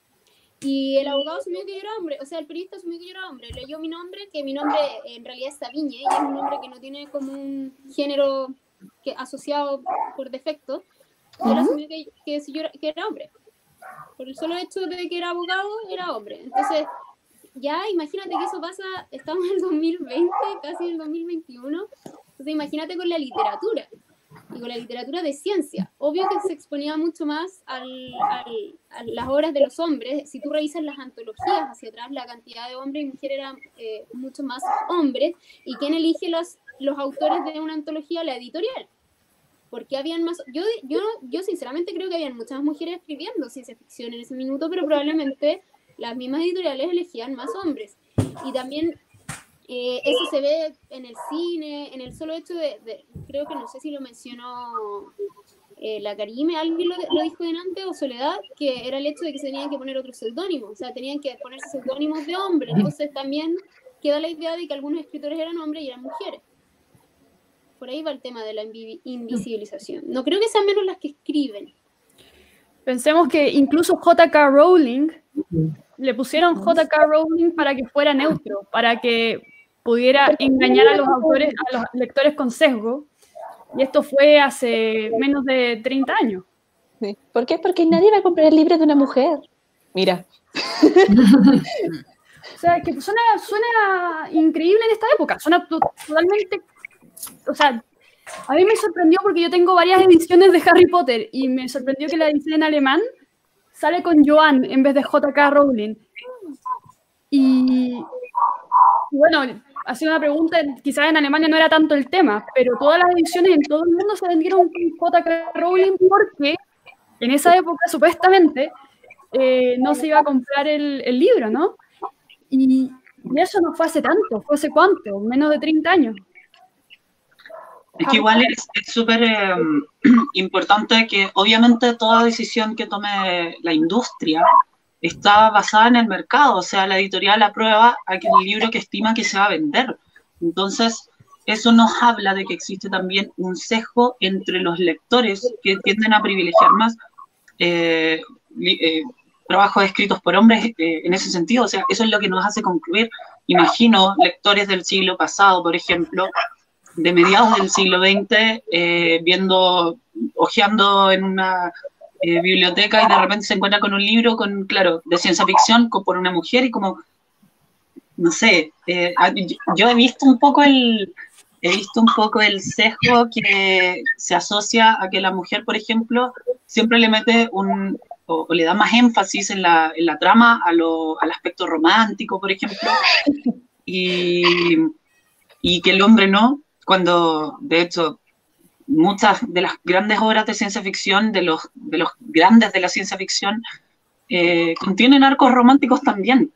Y el abogado asumió que yo era hombre, o sea, el periodista asumió que yo era hombre, leyó mi nombre, que mi nombre en realidad es Sabiñe, y es un nombre que no tiene como un género que, asociado por defecto, y él asumió que, que, si yo era, que era hombre. Por el solo hecho de que era abogado, era hombre. Entonces, ya imagínate que eso pasa, estamos en el dos mil veinte, casi en el dos mil veintiuno, entonces imagínate con la literatura. Y con la literatura de ciencia. Obvio que se exponía mucho más al, al, a las obras de los hombres. Si tú revisas las antologías hacia atrás, la cantidad de hombres y mujeres eran eh, mucho más hombres. ¿Y quién elige los, los autores de una antología? La editorial. Porque habían más... Yo, yo, yo sinceramente creo que habían muchas mujeres escribiendo ciencia ficción en ese minuto, pero probablemente las mismas editoriales elegían más hombres. Y también... Eh, eso se ve en el cine, en el solo hecho de, de creo que no sé si lo mencionó eh, la Karime, alguien lo, lo dijo delante, o Soledad, que era el hecho de que se tenían que poner otros seudónimos, o sea, tenían que ponerse seudónimos de hombre, entonces también queda la idea de que algunos escritores eran hombres y eran mujeres. Por ahí va el tema de la invi invisibilización. No creo que sean menos las que escriben. Pensemos que incluso J K Rowling, le pusieron J K Rowling para que fuera neutro, para que pudiera engañar a los autores, a los lectores con sesgo, y esto fue hace menos de treinta años. Sí. ¿Por qué? Porque nadie va a comprar el libro de una mujer. Mira. O sea, que suena, suena increíble en esta época, suena totalmente... O sea, a mí me sorprendió porque yo tengo varias ediciones de Harry Potter, y me sorprendió que la edición en alemán sale con Joan en vez de J K Rowling. Y, y bueno, haciendo una pregunta, quizás en Alemania no era tanto el tema, pero todas las ediciones en todo el mundo se vendieron con J K Rowling porque en esa época supuestamente eh, no se iba a comprar el, el libro, ¿no? Y, y eso no fue hace tanto, fue hace cuánto, menos de treinta años. Es que igual es súper eh, importante que obviamente toda decisión que tome la industria está basada en el mercado, o sea, la editorial aprueba aquel libro que estima que se va a vender. Entonces, eso nos habla de que existe también un sesgo entre los lectores que tienden a privilegiar más eh, eh, trabajos escritos por hombres eh, en ese sentido. O sea, eso es lo que nos hace concluir. Imagino lectores del siglo pasado, por ejemplo, de mediados del siglo veinte, eh, viendo, hojeando en una eh, biblioteca y de repente se encuentra con un libro, con, claro, de ciencia ficción con, por una mujer y como, no sé, eh, yo, yo he visto un poco el, he visto un poco el sesgo que se asocia a que la mujer, por ejemplo, siempre le mete un, o, o le da más énfasis en la, en la trama a lo, al aspecto romántico, por ejemplo, y, y que el hombre no, cuando, de hecho, muchas de las grandes obras de ciencia ficción, de los, de los grandes de la ciencia ficción, eh, contienen arcos románticos también.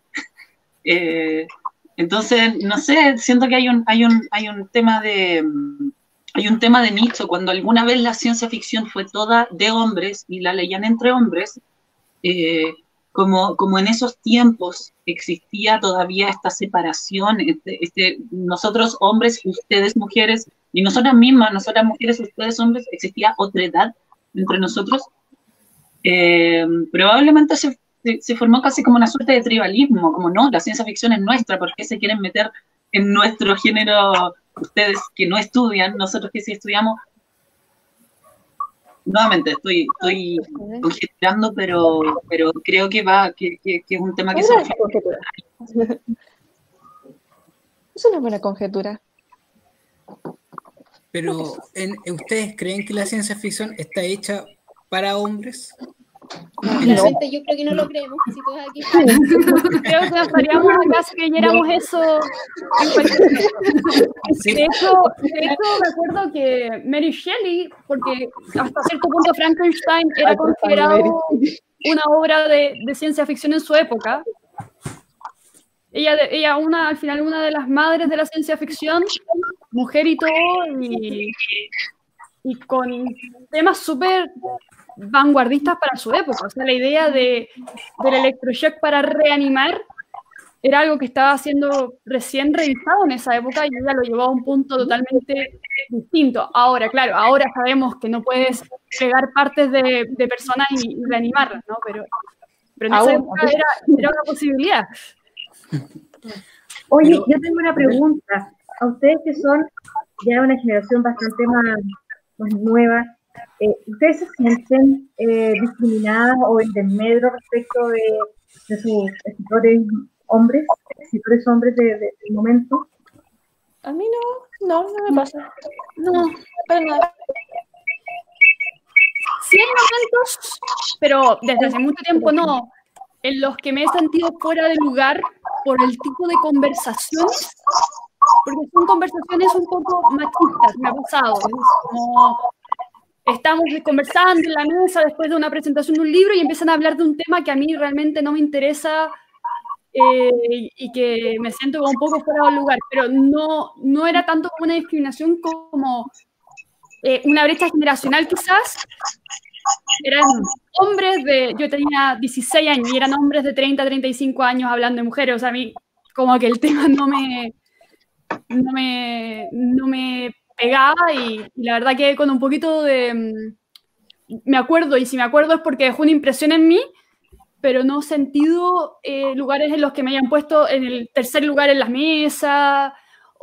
Eh, entonces, no sé, siento que hay un, hay un, hay un tema de, hay un tema de nicho. Cuando alguna vez la ciencia ficción fue toda de hombres y la leían entre hombres, eh, como, como en esos tiempos existía todavía esta separación, este, este, nosotros hombres, ustedes mujeres, y nosotras mismas, nosotras mujeres, ustedes hombres, existía otra edad entre nosotros, eh, probablemente se, se, se formó casi como una suerte de tribalismo, como no, la ciencia ficción es nuestra, ¿por qué se quieren meter en nuestro género ustedes que no estudian, nosotros que sí estudiamos? Nuevamente, estoy, estoy conjeturando, pero, pero creo que va, que, que, que es un tema que se Buena conjetura. Es una buena conjetura. Pero, ¿en, ¿ustedes creen que la ciencia ficción está hecha para hombres? Claramente yo creo que no lo creemos, si todos aquí Creo que nos estaríamos acá si creyéramos eso en cualquier momento. Sí. De hecho, de hecho, me acuerdo que Mary Shelley, porque hasta cierto punto Frankenstein era considerado una obra de, de ciencia ficción en su época. Ella, ella una, al final, una de las madres de la ciencia ficción, mujer y todo, y, y con temas súper vanguardistas para su época. O sea, la idea de, del electroshock para reanimar era algo que estaba siendo recién revisado en esa época y ella lo llevó a un punto totalmente distinto. Ahora, claro, ahora sabemos que no puedes pegar partes de, de personas y, y reanimarlas, ¿no? Pero, pero en esa Aún, época era, era una posibilidad. Oye, Pero- yo tengo una pregunta. A ustedes que son ya una generación bastante más, más nueva, eh, ¿ustedes se sienten eh, discriminadas o en desmedro respecto de, de sus escritores hombres, escritores hombres de, de- del momento? A mí no, no, no me pasa. No, Para nada. sí hay momentos, pero desde hace mucho tiempo no, en los que me he sentido fuera de lugar por el tipo de conversaciones, porque son conversaciones un poco machistas, me ha pasado. Es como estamos conversando en la mesa después de una presentación de un libro y empiezan a hablar de un tema que a mí realmente no me interesa eh, y que me siento como un poco fuera de lugar, pero no, no era tanto como una discriminación como eh, una brecha generacional quizás. Eran hombres de, yo tenía dieciséis años y eran hombres de treinta, treinta y cinco años hablando de mujeres, o sea, a mí como que el tema no me, no me, no me pegaba y, y la verdad que con un poquito de, mm, me acuerdo, y si me acuerdo es porque dejó una impresión en mí, pero no he sentido eh, lugares en los que me hayan puesto en el tercer lugar en las mesas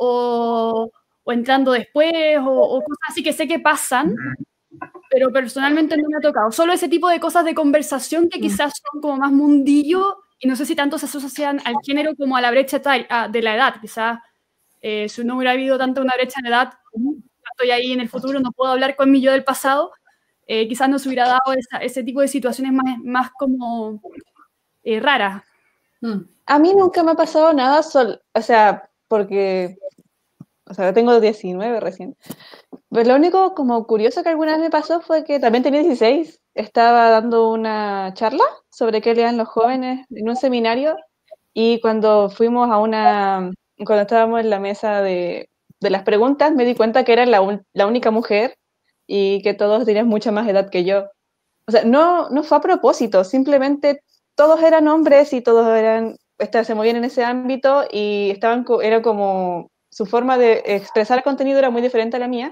o, o entrando después o, o cosas así que sé que pasan, pero personalmente no me ha tocado. Solo ese tipo de cosas de conversación que quizás son como más mundillo y no sé si tanto se asocian al género como a la brecha de la edad. Quizás eh, si no hubiera habido tanto una brecha de edad, estoy ahí en el futuro, no puedo hablar con mi yo del pasado, eh, quizás no se hubiera dado esa, ese tipo de situaciones más, más como eh, raras. Mm. A mí nunca me ha pasado nada, sol, o sea, porque, o sea, tengo diecinueve recién. Pero lo único como curioso que alguna vez me pasó fue que también tenía dieciséis, estaba dando una charla sobre qué lean los jóvenes en un seminario y cuando fuimos a una, cuando estábamos en la mesa de, de las preguntas me di cuenta que era la, un, la única mujer y que todos tenían mucha más edad que yo. O sea, no, no fue a propósito, simplemente todos eran hombres y todos eran, esta, se movían en ese ámbito y estaban, era como, su forma de expresar el contenido era muy diferente a la mía.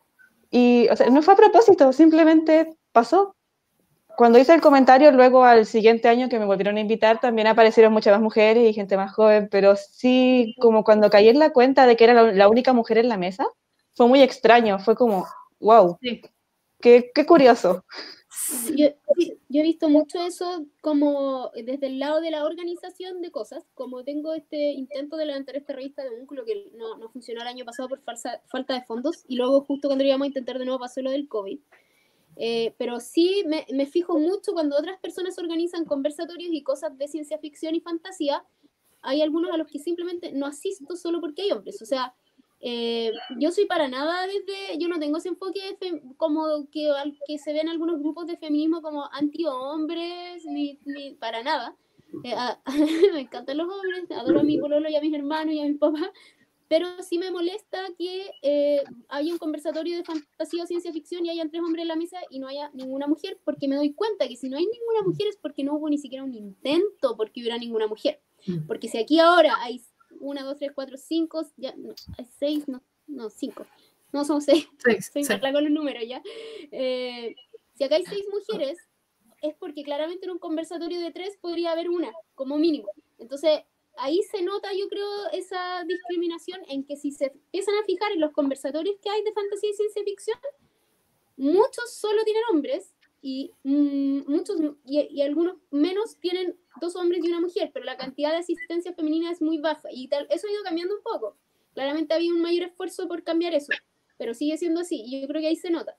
Y, o sea, no fue a propósito, simplemente pasó. Cuando hice el comentario, luego al siguiente año que me volvieron a invitar, también aparecieron muchas más mujeres y gente más joven, pero sí, como cuando caí en la cuenta de que era la, la única mujer en la mesa, fue muy extraño, fue como, wow, Sí. qué, qué curioso. Yo, sí, yo he visto mucho eso como desde el lado de la organización de cosas, como tengo este intento de levantar esta revista de Múnculo que no, no funcionó el año pasado por falsa, falta de fondos y luego justo cuando íbamos a intentar de nuevo pasó lo del COVID. Eh, pero sí me, me fijo mucho cuando otras personas organizan conversatorios y cosas de ciencia ficción y fantasía, hay algunos a los que simplemente no asisto solo porque hay hombres, o sea, Eh, yo soy para nada desde, yo no tengo ese enfoque fem, como que, que se ven algunos grupos de feminismo como anti-hombres, ni, ni para nada. Eh, a, me encantan los hombres, adoro a mi pololo y a mis hermanos y a mi papá, pero sí me molesta que eh, haya un conversatorio de fantasía o ciencia ficción y hayan tres hombres en la mesa y no haya ninguna mujer, porque me doy cuenta que si no hay ninguna mujer es porque no hubo ni siquiera un intento porque hubiera ninguna mujer. Porque si aquí ahora hay una, dos, tres, cuatro, cinco, ya, no, hay seis, no, no, cinco, no, son seis, Seis, soy sí. mala con los números ya. Eh, si acá hay seis mujeres, es porque claramente en un conversatorio de tres podría haber una, como mínimo. Entonces, ahí se nota, yo creo, esa discriminación en que si se empiezan a fijar en los conversatorios que hay de fantasía y ciencia ficción, muchos solo tienen hombres y mmm, muchos y, y algunos menos tienen dos hombres y una mujer, pero la cantidad de asistencia femenina es muy baja y tal, eso ha ido cambiando un poco. Claramente había un mayor esfuerzo por cambiar eso, pero sigue siendo así y yo creo que ahí se nota.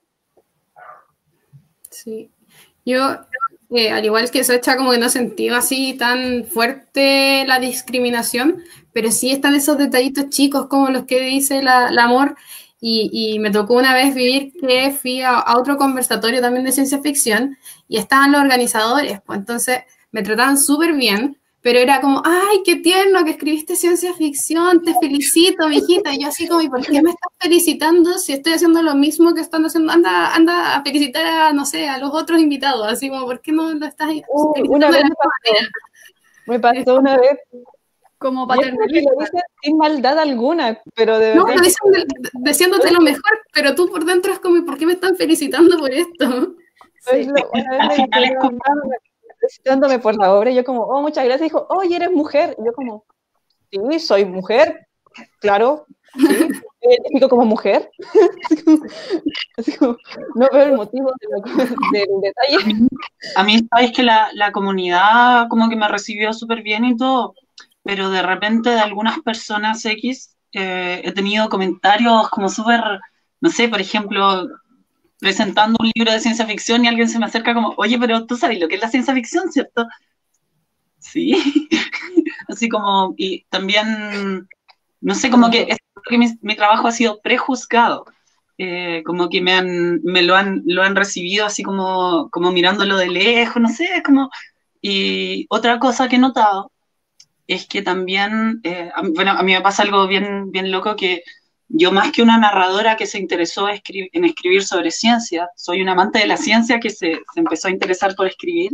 Sí. Yo, eh, al igual que Sacha, como que no he sentido así tan fuerte la discriminación, pero sí están esos detallitos chicos como los que dice la, la Amor, y, y me tocó una vez vivir que fui a, a otro conversatorio también de ciencia ficción y estaban los organizadores, pues entonces me trataban súper bien, pero era como, ay, qué tierno que escribiste ciencia ficción, te felicito, mijita. Y yo así como, ¿y por qué me estás felicitando si estoy haciendo lo mismo que están haciendo? Anda, anda a felicitar a, no sé, a los otros invitados, así como, ¿por qué no lo estás Uh, felicitando una de vez la me pasó, me pasó una vez, Como y es porque paternalista. lo dicen sin maldad alguna, pero de No, verdad lo que dicen de- diciéndote lo mejor, pero tú por dentro es como, ¿y por qué me están felicitando por esto? es Sí. lo- una vez Al me final es dijeron, como, "Ah, felicitándome por la obra", y yo como, oh, muchas gracias, dijo, oh, ¿y eres mujer? Y yo como, sí, soy mujer, claro, sí, me identifico como mujer. Así como, así como, no veo el motivo de lo que- del a detalle. mí, a mí sabes que la, la comunidad como que me recibió súper bien y todo, pero de repente de algunas personas X eh, he tenido comentarios como súper, no sé, por ejemplo, presentando un libro de ciencia ficción y alguien se me acerca como, oye, pero tú sabes lo que es la ciencia ficción, ¿cierto? Sí. Así como, y también, no sé, como que, es que mi, mi trabajo ha sido prejuzgado. Eh, como que me han, me lo han, lo han recibido así como, como mirándolo de lejos, no sé, es como. Y otra cosa que he notado es que también, eh, a, bueno, a mí me pasa algo bien, bien loco que yo más que una narradora que se interesó escri en escribir sobre ciencia, soy un amante de la ciencia que se, se empezó a interesar por escribir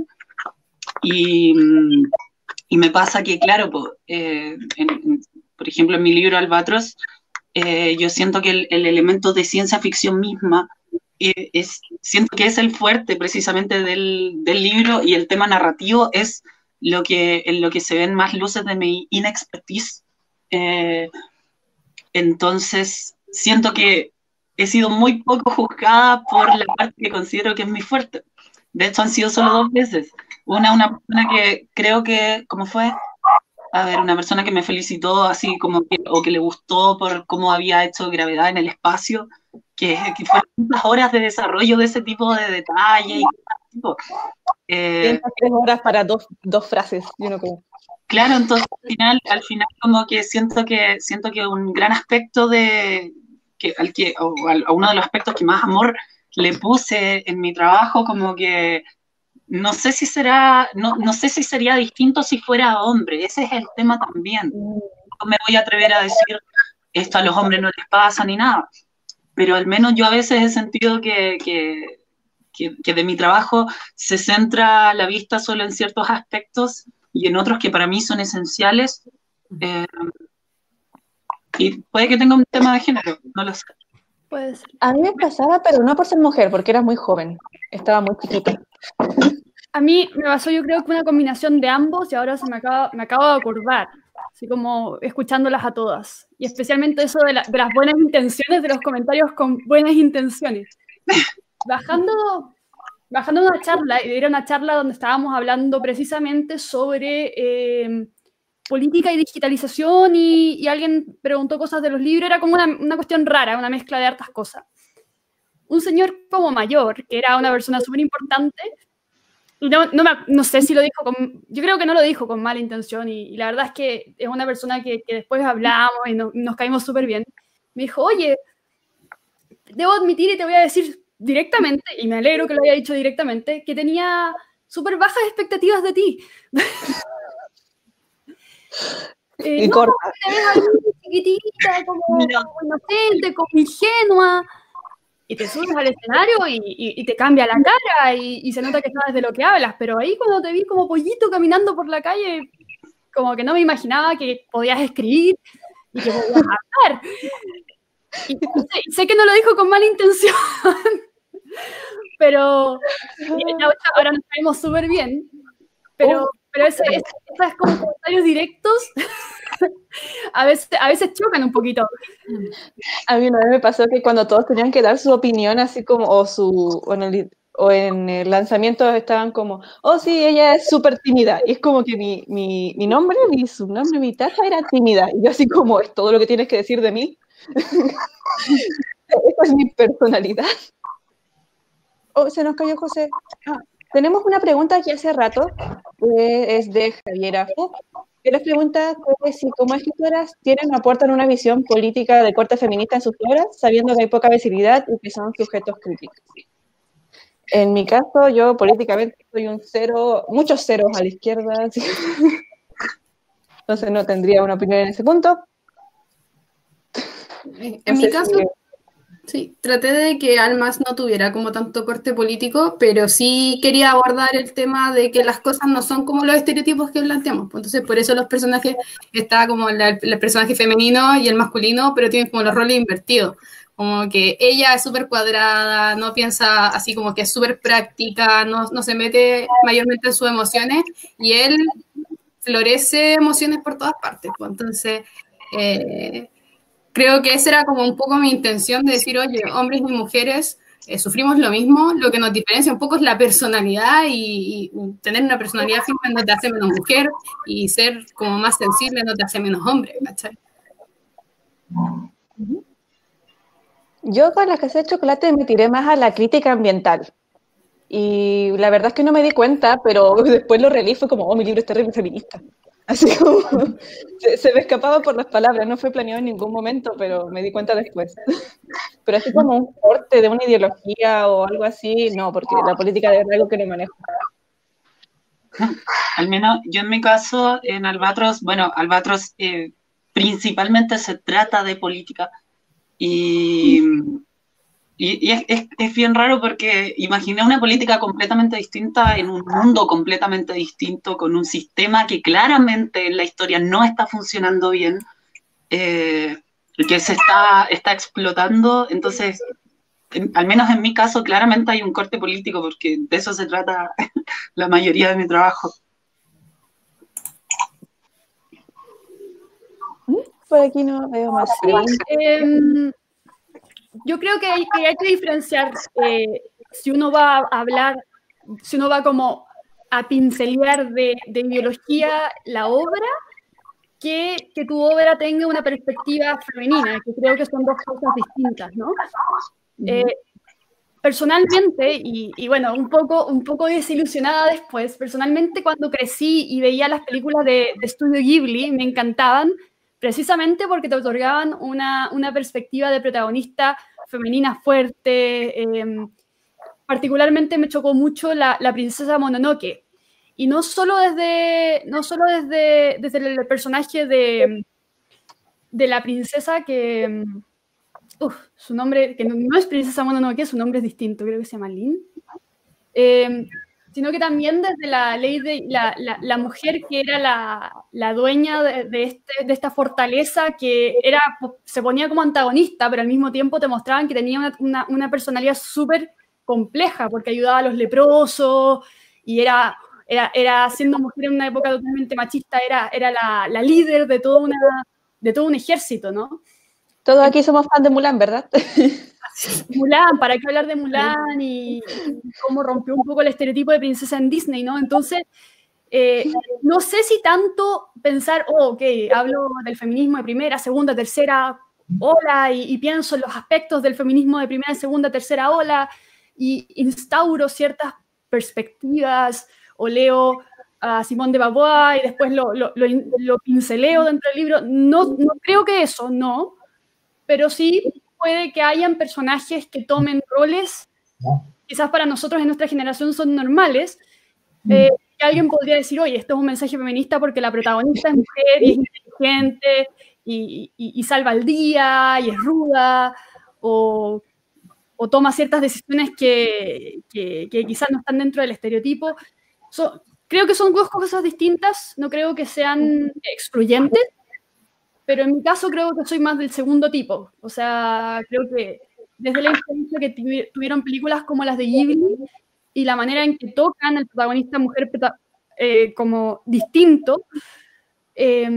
y, y me pasa que, claro, po, eh, en, en, por ejemplo, en mi libro Albatros, eh, yo siento que el, el elemento de ciencia ficción misma eh, es, siento que es el fuerte precisamente del, del libro y el tema narrativo es lo que, en lo que se ven más luces de mi inexpertise. Eh, entonces, siento que he sido muy poco juzgada por la parte que considero que es mi fuerte. De hecho, han sido solo dos veces. Una, una persona que creo que, ¿cómo fue? A ver, una persona que me felicitó así como que, o que le gustó por cómo había hecho gravedad en el espacio, que, que fueron muchas horas de desarrollo de ese tipo de detalle y tipo. Eh, Tres horas para dos, dos frases, y uno como, claro, entonces al final, al final como que siento que siento que un gran aspecto de que al que o a uno de los aspectos que más amor le puse en mi trabajo, como que no sé si será, no, no sé si sería distinto si fuera hombre, ese es el tema también. No me voy a atrever a decir esto a los hombres no les pasa ni nada, pero al menos yo a veces he sentido que, que, que, que de mi trabajo se centra la vista solo en ciertos aspectos y en otros que para mí son esenciales. Eh, y puede que tenga un tema de género, no lo sé. Puede ser. a mí me pasaba, pero no por ser mujer, porque era muy joven, estaba muy chiquita. A mí me pasó, yo creo que una combinación de ambos y ahora se me acaba, me acabo de acordar, así como escuchándolas a todas. Y especialmente eso de, la, de las buenas intenciones, de los comentarios con buenas intenciones. Bajando, bajando una charla, era una charla donde estábamos hablando precisamente sobre eh, política y digitalización y, y alguien preguntó cosas de los libros, era como una, una cuestión rara, una mezcla de hartas cosas. Un señor como mayor, que era una persona súper importante, no, no, me, no sé si lo dijo con, yo creo que no lo dijo con mala intención y, y la verdad es que es una persona que, que después hablamos y no, nos caímos súper bien. Me dijo, oye, debo admitir y te voy a decir directamente, y me alegro que lo haya dicho directamente, que tenía súper bajas expectativas de ti. Eh, Y no, corta. te ves ahí chiquitita, como, como inocente, como ingenua, y te subes al escenario y, y, y te cambia la cara y, y se nota que sabes de lo que hablas, pero ahí cuando te vi como pollito caminando por la calle, como que no me imaginaba que podías escribir y que podías hablar. Y sé, sé que no lo dijo con mala intención, pero ahora nos caemos súper bien. Pero, pero ese, ese, esos como comentarios directos a veces, a veces chocan un poquito. A mí una vez me pasó que cuando todos tenían que dar su opinión, así como, o, su, o, en, el, o en el lanzamiento estaban como, oh sí, ella es súper tímida. Y es como que mi, mi, mi nombre, mi subnombre, mi taza era tímida. Y yo así como, ¿es todo lo que tienes que decir de mí? Esa es mi personalidad. Oh, se nos cayó José. Ah, tenemos una pregunta que hace rato, que es de Javiera Fu, que les pregunta si como escritoras tienen o aportan una visión política de corte feminista en sus obras, sabiendo que hay poca visibilidad y que son sujetos críticos. En mi caso, yo políticamente soy un cero, muchos ceros a la izquierda, ¿sí? Entonces no tendría una opinión en ese punto. En No mi sé caso, si... sí, traté de que Almas no tuviera como tanto corte político, pero sí quería abordar el tema de que las cosas no son como los estereotipos que planteamos. Entonces, por eso los personajes, está como la, el personaje femenino y el masculino, pero tienen como los roles invertidos. Como que ella es súper cuadrada, no piensa así como que es súper práctica, no, no se mete mayormente en sus emociones, y él florece emociones por todas partes. Pues. Entonces, eh, creo que esa era como un poco mi intención de decir, oye, hombres y mujeres eh, sufrimos lo mismo, lo que nos diferencia un poco es la personalidad y, y tener una personalidad firme no te hace menos mujer y ser como más sensible no te hace menos hombre, ¿cachai? Yo con las casas de chocolate me tiré más a la crítica ambiental. Y la verdad es que no me di cuenta, pero después lo releí, fue como, oh, mi libro es terrible feminista. Así como, se, se me escapaba por las palabras, no fue planeado en ningún momento, pero me di cuenta después. Pero así como un corte de una ideología o algo así, no, porque la política de verdad es algo que no manejo. Al menos yo en mi caso, en Albatros, bueno, Albatros eh, principalmente se trata de política y... Y, y es, es, es bien raro porque imaginé una política completamente distinta en un mundo completamente distinto, con un sistema que claramente en la historia no está funcionando bien, eh, que se está, está explotando. Entonces, en, al menos en mi caso, claramente hay un corte político porque de eso se trata la mayoría de mi trabajo. Por aquí no veo más preguntas. Eh, yo creo que hay que, hay que diferenciar eh, si uno va a hablar, si uno va como a pincelear de, de ideología la obra, que, que tu obra tenga una perspectiva femenina, que creo que son dos cosas distintas, ¿no? Eh, personalmente, y, y bueno, un poco, un poco desilusionada después, personalmente cuando crecí y veía las películas de, de Estudio Ghibli, me encantaban, precisamente porque te otorgaban una, una perspectiva de protagonista femenina fuerte. Eh, particularmente me chocó mucho la, la princesa Mononoke. Y no solo desde, no solo desde, desde el personaje de, de la princesa que... Uf, su nombre, que no, no es princesa Mononoke, su nombre es distinto, creo que se llama Lin. Eh, sino que también desde la ley de la, la, la mujer que era la, la dueña de, de, este, de esta fortaleza, que era, se ponía como antagonista, pero al mismo tiempo te mostraban que tenía una, una, una personalidad súper compleja, porque ayudaba a los leprosos, y era, era, era, siendo mujer en una época totalmente machista, era, era la, la líder de, toda una, de todo un ejército, ¿no? Todos aquí somos fan de Mulan, ¿verdad? Mulan, ¿para qué hablar de Mulan y cómo rompió un poco el estereotipo de princesa en Disney, ¿no? Entonces, eh, no sé si tanto pensar, oh, ok, hablo del feminismo de primera, segunda, tercera ola y, y pienso en los aspectos del feminismo de primera, segunda, tercera ola y instauro ciertas perspectivas o leo a Simone de Beauvoir y después lo, lo, lo, lo pinceleo dentro del libro. No, no creo que eso, no, pero sí puede que hayan personajes que tomen roles, quizás para nosotros en nuestra generación son normales, eh, que alguien podría decir, oye, esto es un mensaje feminista porque la protagonista es mujer y es inteligente y, y, y salva el día y es ruda, o, o toma ciertas decisiones que, que, que quizás no están dentro del estereotipo. So, creo que son dos cosas distintas, no creo que sean excluyentes, pero en mi caso creo que soy más del segundo tipo. O sea, creo que desde la influencia que tuvieron películas como las de Ghibli y la manera en que tocan al protagonista mujer eh, como distinto, eh,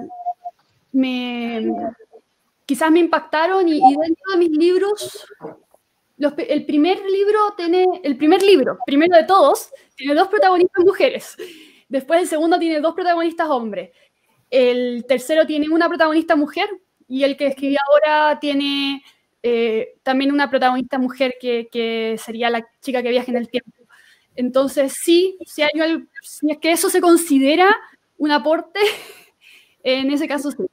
me, quizás me impactaron y, y dentro de mis libros, los, el primer libro tiene, el primer libro, primero de todos, tiene dos protagonistas mujeres. Después el segundo tiene dos protagonistas hombres. El tercero tiene una protagonista mujer y el que escribí ahora tiene eh, también una protagonista mujer que, que sería la chica que viaja en el tiempo. Entonces sí, si, hay, si es que eso se considera un aporte, en ese caso sí.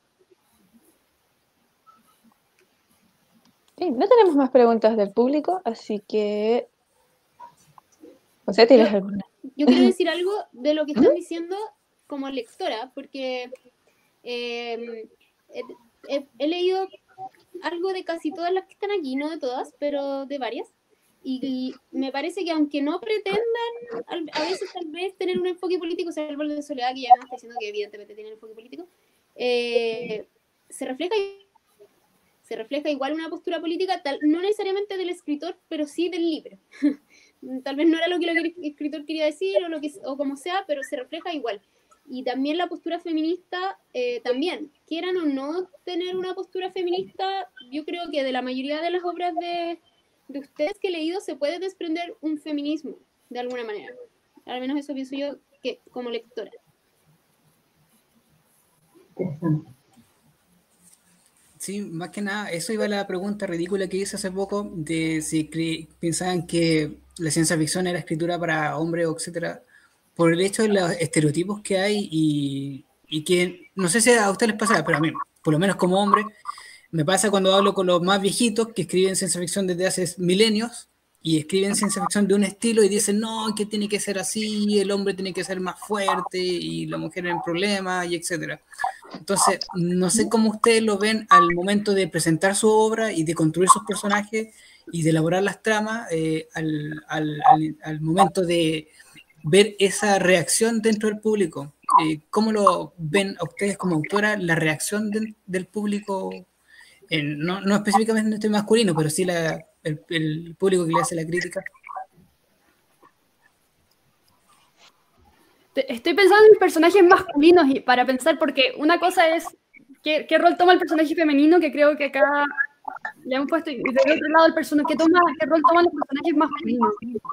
Sí, no tenemos más preguntas del público, así que... O sea, ¿tienes yo, alguna? Yo quiero decir algo de lo que están diciendo como lectora, porque eh, he, he, he leído algo de casi todas las que están aquí, no de todas, pero de varias, y, y me parece que aunque no pretendan a, a veces tal vez tener un enfoque político, o sea, el borde de Soledad, que ya me está diciendo que evidentemente tiene un enfoque político, eh, se refleja se refleja igual una postura política, tal, no necesariamente del escritor, pero sí del libro. Tal vez no era lo que el escritor quería decir o, lo que, o como sea, pero se refleja igual. Y también la postura feminista, eh, también, quieran o no tener una postura feminista, yo creo que de la mayoría de las obras de, de ustedes que he leído se puede desprender un feminismo, de alguna manera. Al menos eso pienso yo que, como lectora. Interesante. Sí, más que nada, eso iba a la pregunta ridícula que hice hace poco, de si pensaban que la ciencia ficción era escritura para hombres, etcétera, por el hecho de los estereotipos que hay y, y que, no sé si a ustedes les pasa, pero a mí, por lo menos como hombre, me pasa cuando hablo con los más viejitos que escriben ciencia ficción desde hace milenios y escriben ciencia ficción de un estilo y dicen, no, que tiene que ser así, el hombre tiene que ser más fuerte y la mujer en problemas, y etcétera. Entonces, no sé cómo ustedes lo ven al momento de presentar su obra y de construir sus personajes y de elaborar las tramas, eh, al, al, al, al momento de ver esa reacción dentro del público. Eh, ¿Cómo lo ven a ustedes como autora, la reacción de, del público? Eh, no, no específicamente este masculino, pero sí la, el, el público que le hace la crítica. Estoy pensando en personajes masculinos y para pensar, porque una cosa es qué, qué rol toma el personaje femenino, que creo que acá le hemos puesto, y del otro lado el personaje, ¿qué, toma, qué rol toman los personajes masculinos?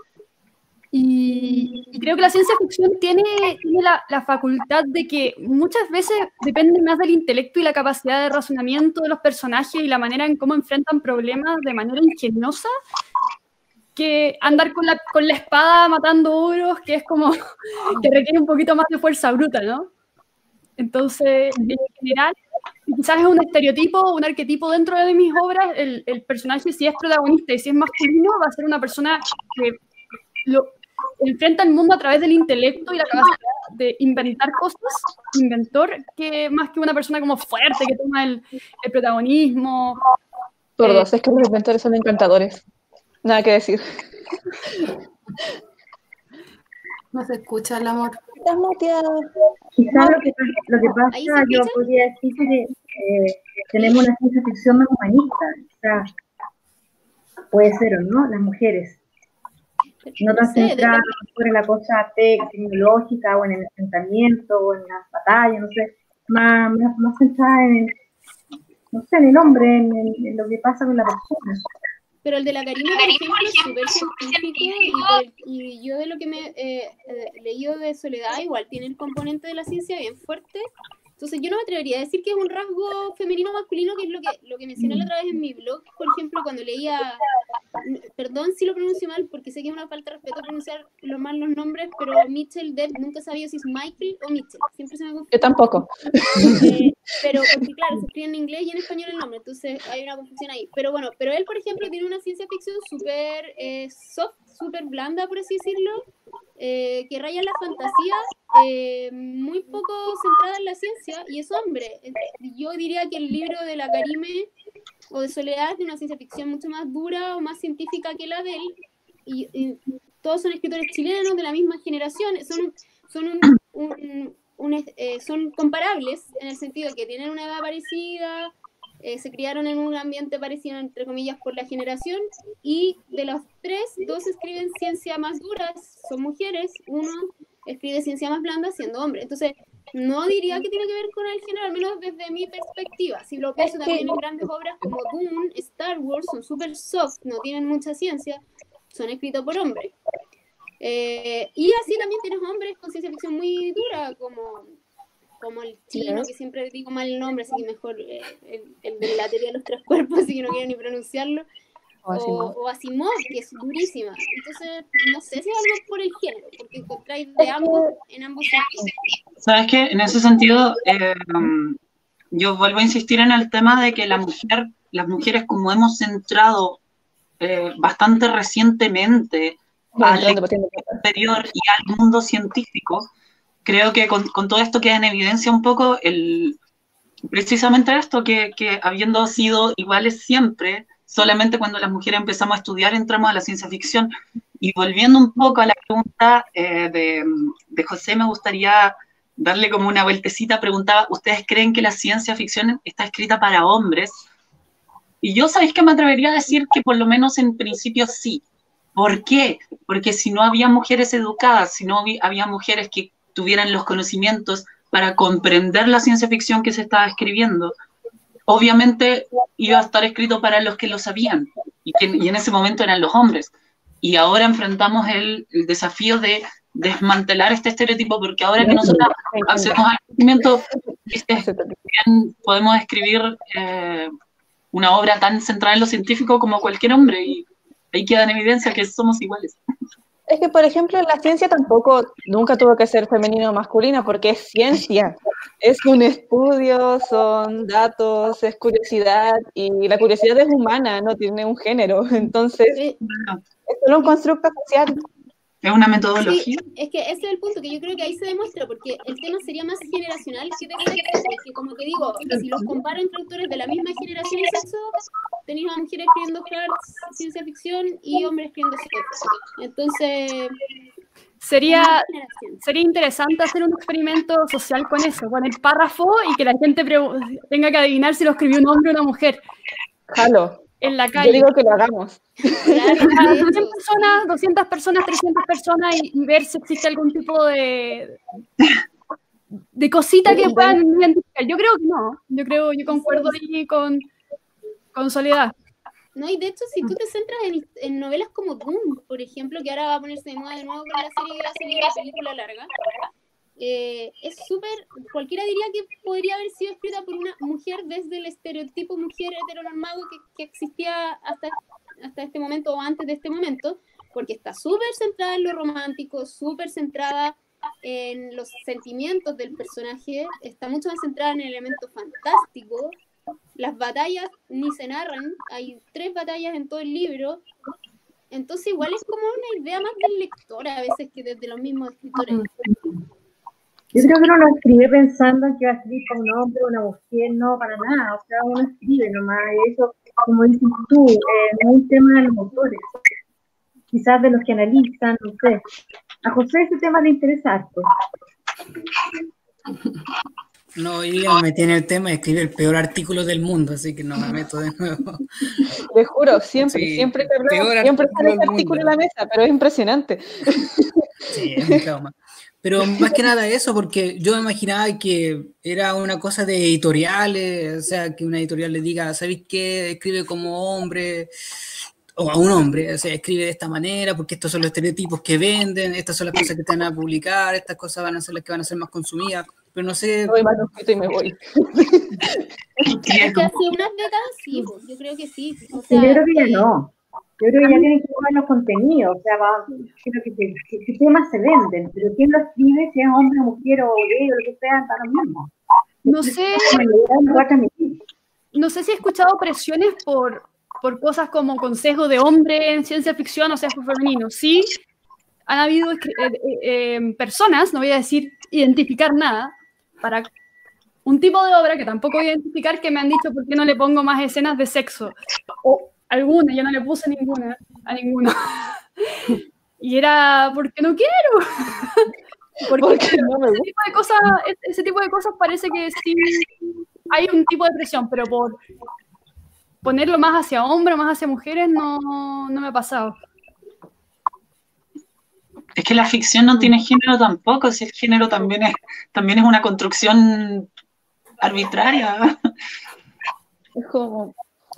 Y, y creo que la ciencia ficción tiene, tiene la, la facultad de que muchas veces depende más del intelecto y la capacidad de razonamiento de los personajes y la manera en cómo enfrentan problemas de manera ingeniosa, que andar con la, con la espada matando ogros, que es como que requiere un poquito más de fuerza bruta, ¿no? Entonces, en general, quizás es un estereotipo, un arquetipo dentro de mis obras, el, el personaje, si es protagonista y si es masculino, va a ser una persona que lo, enfrenta el mundo a través del intelecto y la capacidad de inventar cosas, inventor, que más que una persona como fuerte que toma el, el protagonismo. Por eh, dos, es que los inventores son encantadores. Nada que decir. No se escucha el amor. Estás muteado. Quizás lo que, lo que pasa, ¿Ahí se yo escucha? podría decir que eh, tenemos una ciencia ficción más humanista. O sea, puede ser o no, las mujeres. No tan sé, centrada depende. sobre la cosa tec- tecnológica o en el enfrentamiento o en las batallas, no sé, más, más, más centrada en el, no sé, en el hombre, en, el- en lo que pasa con la persona. Pero el de la Karina, por ejemplo, es súper científico y, por el- y yo de lo que me he eh, eh, leído de Soledad, igual tiene el componente de la ciencia bien fuerte. Entonces yo no me atrevería a decir que es un rasgo femenino masculino, que es lo que, lo que mencioné la otra vez en mi blog, por ejemplo, cuando leía, perdón si lo pronuncio mal, porque sé que es una falta de respeto pronunciar lo mal los nombres, pero Mitchell Depp, nunca sabía si es Michael o Mitchell, siempre se me confunde. Yo tampoco. Eh, pero porque claro, se escribe en inglés y en español el nombre, entonces hay una confusión ahí. Pero bueno, pero él, por ejemplo, tiene una ciencia ficción súper eh, soft, súper blanda, por así decirlo, eh, que raya la fantasía, eh, muy poco centrada en la ciencia, y es hombre. Yo diría que el libro de la Karime o de Soledad es de una ciencia ficción mucho más dura o más científica que la de él, y, y todos son escritores chilenos de la misma generación, son, son, un, un, un, eh, son comparables en el sentido de que tienen una edad parecida, eh, se criaron en un ambiente parecido, entre comillas, por la generación, y de los tres, dos escriben ciencia más duras, son mujeres, uno escribe ciencia más blanda siendo hombre. Entonces, no diría que tiene que ver con el género, al menos desde mi perspectiva. Si lo pienso también en grandes obras como Dune, Star Wars, son súper soft, no tienen mucha ciencia, son escritos por hombres. Eh, y así también tienes hombres con ciencia ficción muy dura, como, como el chino, que siempre digo mal el nombre, así que mejor eh, el, el de la teoría de los tres cuerpos, así que no quiero ni pronunciarlo. O Asimov. O, o Asimov, que es durísima. Entonces, no sé si es algo por el género, porque encontráis de ambos en ambos sentidos. ¿Sabes qué? En ese sentido, eh, yo vuelvo a insistir en el tema de que la mujer, las mujeres, como hemos centrado eh, bastante recientemente al exterior y al mundo científico, creo que con, con todo esto queda en evidencia un poco el, precisamente esto, que, que habiendo sido iguales siempre, solamente cuando las mujeres empezamos a estudiar entramos a la ciencia ficción. Y volviendo un poco a la pregunta eh, de, de José, me gustaría darle como una vueltecita. Preguntaba, ¿ustedes creen que la ciencia ficción está escrita para hombres? Y yo, ¿sabéis qué me atrevería a decir? Que por lo menos en principio sí. ¿Por qué? Porque si no había mujeres educadas, si no había mujeres que tuvieran los conocimientos para comprender la ciencia ficción que se estaba escribiendo, obviamente iba a estar escrito para los que lo sabían, y, que, y en ese momento eran los hombres. Y ahora enfrentamos el, el desafío de desmantelar este estereotipo, porque ahora que nosotros accedemos al conocimiento, podemos escribir eh, una obra tan centrada en lo científico como cualquier hombre, y ahí queda en evidencia que somos iguales. Es que, por ejemplo, la ciencia tampoco nunca tuvo que ser femenino o masculina, porque es ciencia, es un estudio, son datos, es curiosidad, y la curiosidad es humana, no tiene un género, entonces es solo un constructo social. Es una metodología. Sí, es que ese es el punto, que yo creo que ahí se demuestra, porque el tema sería más generacional que de sexo, porque como te digo, si los comparo entre autores de la misma generación y sexo, tenéis a mujeres escribiendo arts, ciencia ficción, y hombres escribiendo sexo. Entonces, sería, sería interesante hacer un experimento social con eso, con el párrafo, y que la gente tenga que adivinar si lo escribió un hombre o una mujer. Jalo. En la calle. Yo digo que lo hagamos. Claro, cien personas, doscientas personas, trescientas personas, y, y ver si existe algún tipo de de cosita que puedan identificar. Yo creo que no. Yo creo, yo concuerdo ahí con, con Soledad. No, y de hecho, si tú te centras en, en novelas como Dune, por ejemplo, que ahora va a ponerse de moda de nuevo con la serie, la serie de la película larga, eh, es súper, cualquiera diría que podría haber sido escrita por una mujer desde el estereotipo mujer heteronormado que, que existía hasta, hasta este momento o antes de este momento, porque está súper centrada en lo romántico, súper centrada en los sentimientos del personaje, está mucho más centrada en el elemento fantástico. Las batallas ni se narran, hay tres batallas en todo el libro, entonces igual es como una idea más del lector a veces que desde los mismos escritores. Yo creo que uno lo escribe pensando en que va a escribir como un hombre o una mujer, no, para nada, o sea, uno escribe nomás, y eso, como dices tú, eh, no es un tema de los autores, quizás de los que analizan, no sé. A José ese tema le interesa harto. No, yo ya me metí en el tema de escribir el peor artículo del mundo, así que no me meto de nuevo. Les juro, siempre, sí, siempre que hablamos, siempre sale ese artículo en la mesa, pero es impresionante. Sí, es un trauma. Pero más que nada eso, porque yo me imaginaba que era una cosa de editoriales, o sea, que una editorial le diga, ¿sabéis qué? Escribe como hombre, o a un hombre, o sea, escribe de esta manera, porque estos son los estereotipos que venden, estas son las cosas que te van a publicar, estas cosas van a ser las que van a ser más consumidas, pero no sé... Voy manuscrito y me voy. Es que hace unas décadas sí, yo creo que sí. O sea, yo creo que ya no. Yo creo que ya tienen que jugar los contenidos, o sea, va, creo que, que, que, que temas se venden, pero quién lo escribe, si es hombre, mujer o gay o lo que sea, está lo mismo. No sé, no sé si he escuchado presiones por, por cosas como consejo de hombre en ciencia ficción o sea, por femenino, sí, han habido eh, eh, eh, personas, no voy a decir identificar nada, para un tipo de obra que tampoco voy a identificar, que me han dicho por qué no le pongo más escenas de sexo. O alguna, yo no le puse ninguna, a ninguno. Y era porque no quiero. Porque, porque no me ese, tipo de cosas, ese tipo de cosas parece que sí hay un tipo de presión, pero por ponerlo más hacia hombres, más hacia mujeres, no, no me ha pasado. Es que la ficción no tiene género tampoco, si el género también es, también es una construcción arbitraria. Es como...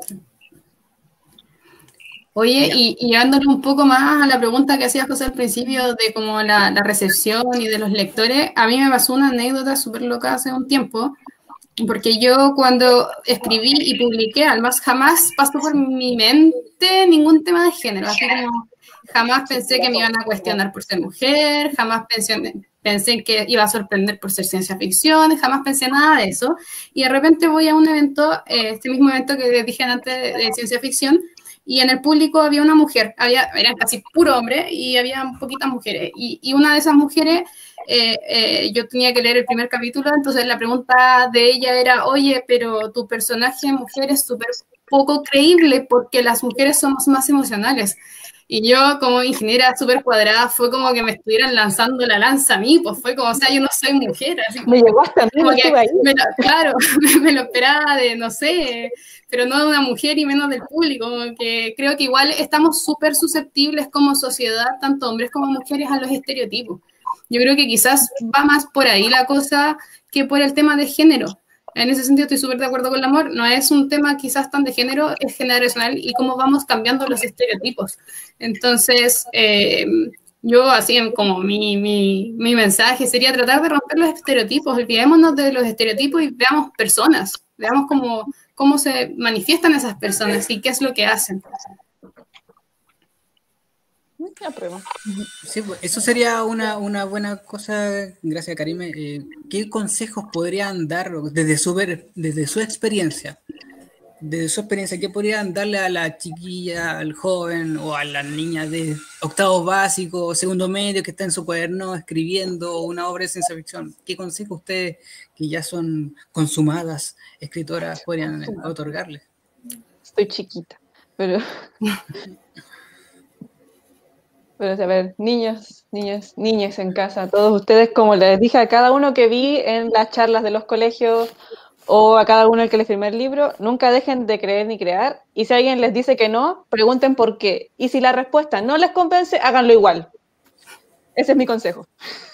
Oye, y, y dándole un poco más a la pregunta que hacías, José, al principio de como la, la recepción y de los lectores, a mí me pasó una anécdota súper loca hace un tiempo, porque yo cuando escribí y publiqué Almas, jamás pasó por mi mente ningún tema de género, así como jamás pensé que me iban a cuestionar por ser mujer, jamás pensé, pensé que iba a sorprender por ser ciencia ficción, jamás pensé nada de eso, y de repente voy a un evento, este mismo evento que les dije antes de, de ciencia ficción, y en el público había una mujer, había, eran casi puro hombre y había poquitas mujeres. Y, y una de esas mujeres, eh, eh, yo tenía que leer el primer capítulo, entonces la pregunta de ella era, oye, pero tu personaje mujer es súper poco creíble porque las mujeres somos más emocionales. Y yo, como ingeniera súper cuadrada, fue como que me estuvieran lanzando la lanza a mí, pues fue como, o sea, yo no soy mujer. Así me llegó hasta a mí, no estuve ahí. Me lo, claro, me lo esperaba de, no sé, pero no de una mujer y menos del público, que creo que igual estamos súper susceptibles como sociedad, tanto hombres como mujeres, a los estereotipos. Yo creo que quizás va más por ahí la cosa que por el tema de género. En ese sentido estoy súper de acuerdo con el amor, no es un tema quizás tan de género, es generacional y cómo vamos cambiando los estereotipos. Entonces, eh, yo así como mi, mi, mi mensaje sería tratar de romper los estereotipos, olvidémonos de los estereotipos y veamos personas, veamos cómo, cómo se manifiestan esas personas y qué es lo que hacen. Sí, eso sería una, una buena cosa, gracias Karime. Eh, ¿Qué consejos podrían dar desde su, desde su experiencia? Desde su experiencia, ¿qué podrían darle a la chiquilla, al joven o a la niña de octavo básico, segundo medio que está en su cuaderno escribiendo una obra de ciencia ficción? ¿Qué consejos ustedes, que ya son consumadas escritoras, podrían otorgarle? Estoy chiquita, pero... Pero, a ver, niños, niños, niñas en casa, todos ustedes, como les dije a cada uno que vi en las charlas de los colegios o a cada uno al que les firmé el libro, nunca dejen de creer ni crear. Y si alguien les dice que no, pregunten por qué. Y si la respuesta no les convence, háganlo igual. Ese es mi consejo.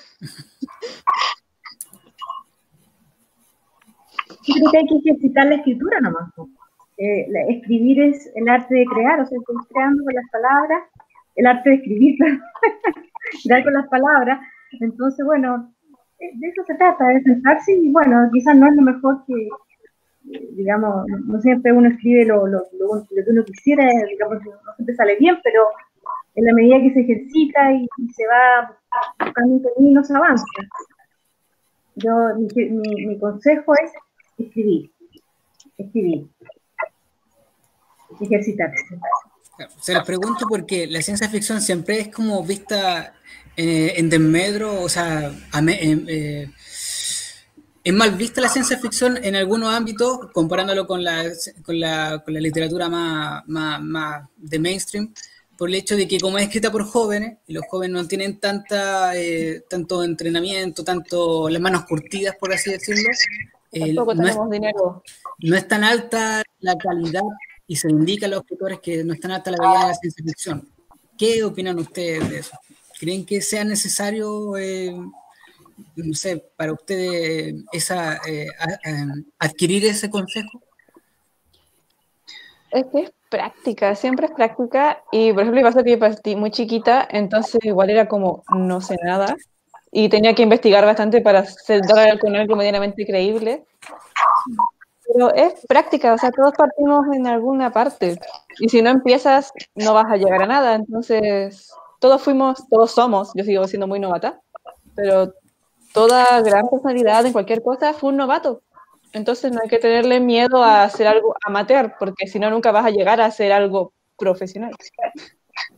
Yo creo que hay que ejercitar la escritura nomás. Eh, la, escribir es el arte de crear, o sea, estoy creando con las palabras, el arte de escribir, crear con las palabras. Entonces, bueno, de eso se trata, de sentarse y, bueno, quizás no es lo mejor que, digamos, no siempre uno escribe lo, lo, lo, lo que uno quisiera, digamos, no siempre sale bien, pero en la medida que se ejercita y, y se va buscando un camino, se avanza. Yo, mi, mi, mi consejo es escribir, escribir, ejercitarse. Se los pregunto porque la ciencia ficción siempre es como vista eh, en desmedro, o sea, a me, eh, eh, es mal vista la ciencia ficción en algunos ámbitos, comparándolo con la, con la, con la literatura más, más, más de mainstream, por el hecho de que como es escrita por jóvenes, y los jóvenes no tienen tanta, eh, tanto entrenamiento, tanto las manos curtidas, por así decirlo, eh, Tampoco no, tenemos es, dinero. no es tan alta la calidad y se indica a los escritores que no están alta la calidad de la ciencia ficción. ¿Qué opinan ustedes de eso? ¿Creen que sea necesario, eh, no sé, para ustedes esa, eh, a, a, adquirir ese consejo? Es que es práctica, siempre es práctica. Y, por ejemplo, me pasó que yo partí muy chiquita, entonces igual era como no sé nada. Y tenía que investigar bastante para dar con algo medianamente creíble. Pero es práctica, o sea, todos partimos en alguna parte. Y si no empiezas, no vas a llegar a nada. Entonces, todos fuimos, todos somos, yo sigo siendo muy novata, pero toda gran personalidad en cualquier cosa fue un novato. Entonces no hay que tenerle miedo a hacer algo amateur, porque si no, nunca vas a llegar a hacer algo profesional.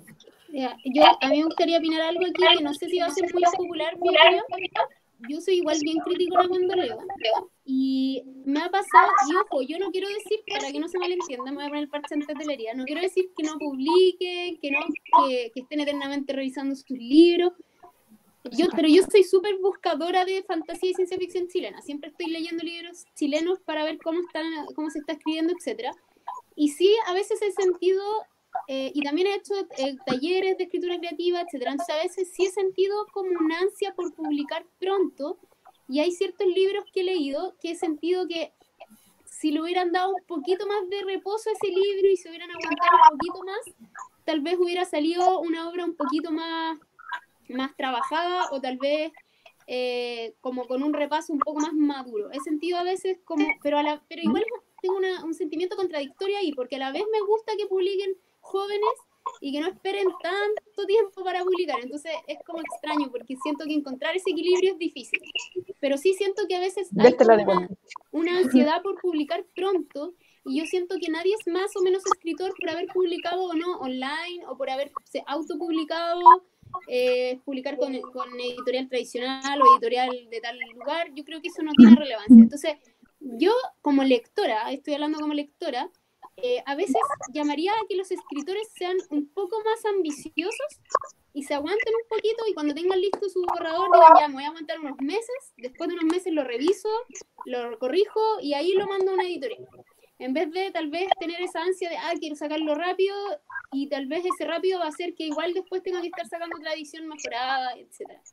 Ya, yo, a mí me gustaría opinar algo aquí que no sé si va a ser muy popular, mi opinión. Yo soy igual bien crítica cuando leo. Y me ha pasado, y ojo, yo no quiero decir, para que no se malentienda, me voy a poner el parche antes de la herida, no quiero decir que no publiquen, que, no, que, que estén eternamente revisando sus libros. Yo, pero yo soy súper buscadora de fantasía y ciencia ficción chilena. Siempre estoy leyendo libros chilenos para ver cómo, están, cómo se está escribiendo, etcétera. Y sí, a veces he sentido... Eh, y también he hecho eh, talleres de escritura creativa, etcétera. Entonces a veces sí he sentido como una ansia por publicar pronto, y hay ciertos libros que he leído que he sentido que si le hubieran dado un poquito más de reposo a ese libro y se hubieran aguantado un poquito más, tal vez hubiera salido una obra un poquito más, más trabajada, o tal vez eh, como con un repaso un poco más maduro. He sentido a veces como, pero, a la, pero igual tengo una, un sentimiento contradictorio ahí, porque a la vez me gusta que publiquen jóvenes y que no esperen tanto tiempo para publicar. Entonces es como extraño, porque siento que encontrar ese equilibrio es difícil, pero sí siento que a veces hay una, una ansiedad por publicar pronto, y yo siento que nadie es más o menos escritor por haber publicado o no online, o por haberse autopublicado, eh, publicar con, con editorial tradicional o editorial de tal lugar. Yo creo que eso no tiene relevancia. Entonces yo como lectora, estoy hablando como lectora, Eh, a veces llamaría a que los escritores sean un poco más ambiciosos y se aguanten un poquito, y cuando tengan listo su borrador digan, ya, me voy a aguantar unos meses, después de unos meses lo reviso, lo corrijo y ahí lo mando a una editorial. En vez de tal vez tener esa ansia de, ah, quiero sacarlo rápido, y tal vez ese rápido va a hacer que igual después tenga que estar sacando otra edición mejorada, etcétera.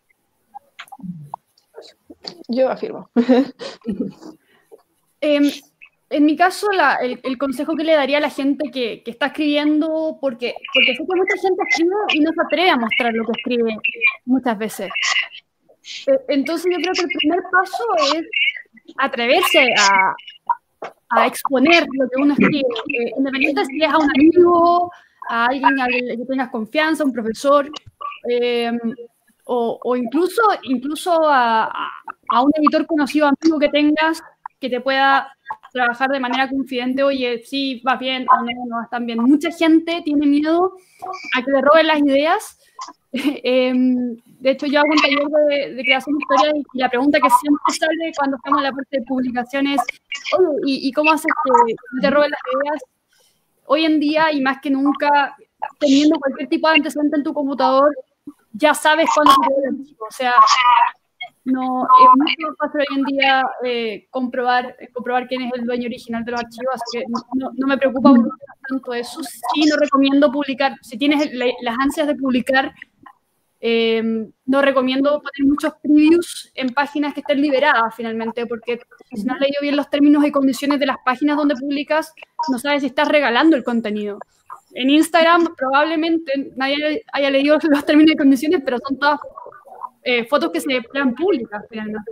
Yo afirmo. eh, En mi caso, la, el, el consejo que le daría a la gente que, que está escribiendo, porque, porque sé que mucha gente escribe y no se atreve a mostrar lo que escribe muchas veces. Entonces yo creo que el primer paso es atreverse a, a exponer lo que uno escribe, eh, independiente si es a un amigo, a alguien al que tengas confianza, un profesor, eh, o, o incluso, incluso a, a un editor conocido, amigo que tengas, que te pueda trabajar de manera confidente. Oye, sí, vas bien o no, no vas tan bien. Mucha gente tiene miedo a que le roben las ideas. eh, de hecho, yo hago un taller de, de creación de historia, y la pregunta que siempre sale cuando estamos en la parte de publicaciones, oye, ¿y, y cómo haces que te roben las ideas? Hoy en día, y más que nunca, teniendo cualquier tipo de antecedente en tu computador, ya sabes cuándo te roban el archivo. O sea, no, es mucho más fácil hoy en día eh, comprobar, comprobar quién es el dueño original de los archivos, así que no, no me preocupa tanto eso. Sí, no recomiendo publicar, si tienes la, las ansias de publicar, eh, no recomiendo poner muchos previews en páginas que estén liberadas finalmente, porque si no has leído bien los términos y condiciones de las páginas donde publicas, no sabes si estás regalando el contenido. En Instagram probablemente nadie haya leído los términos y condiciones, pero son todas Eh, fotos que se crean públicas finalmente.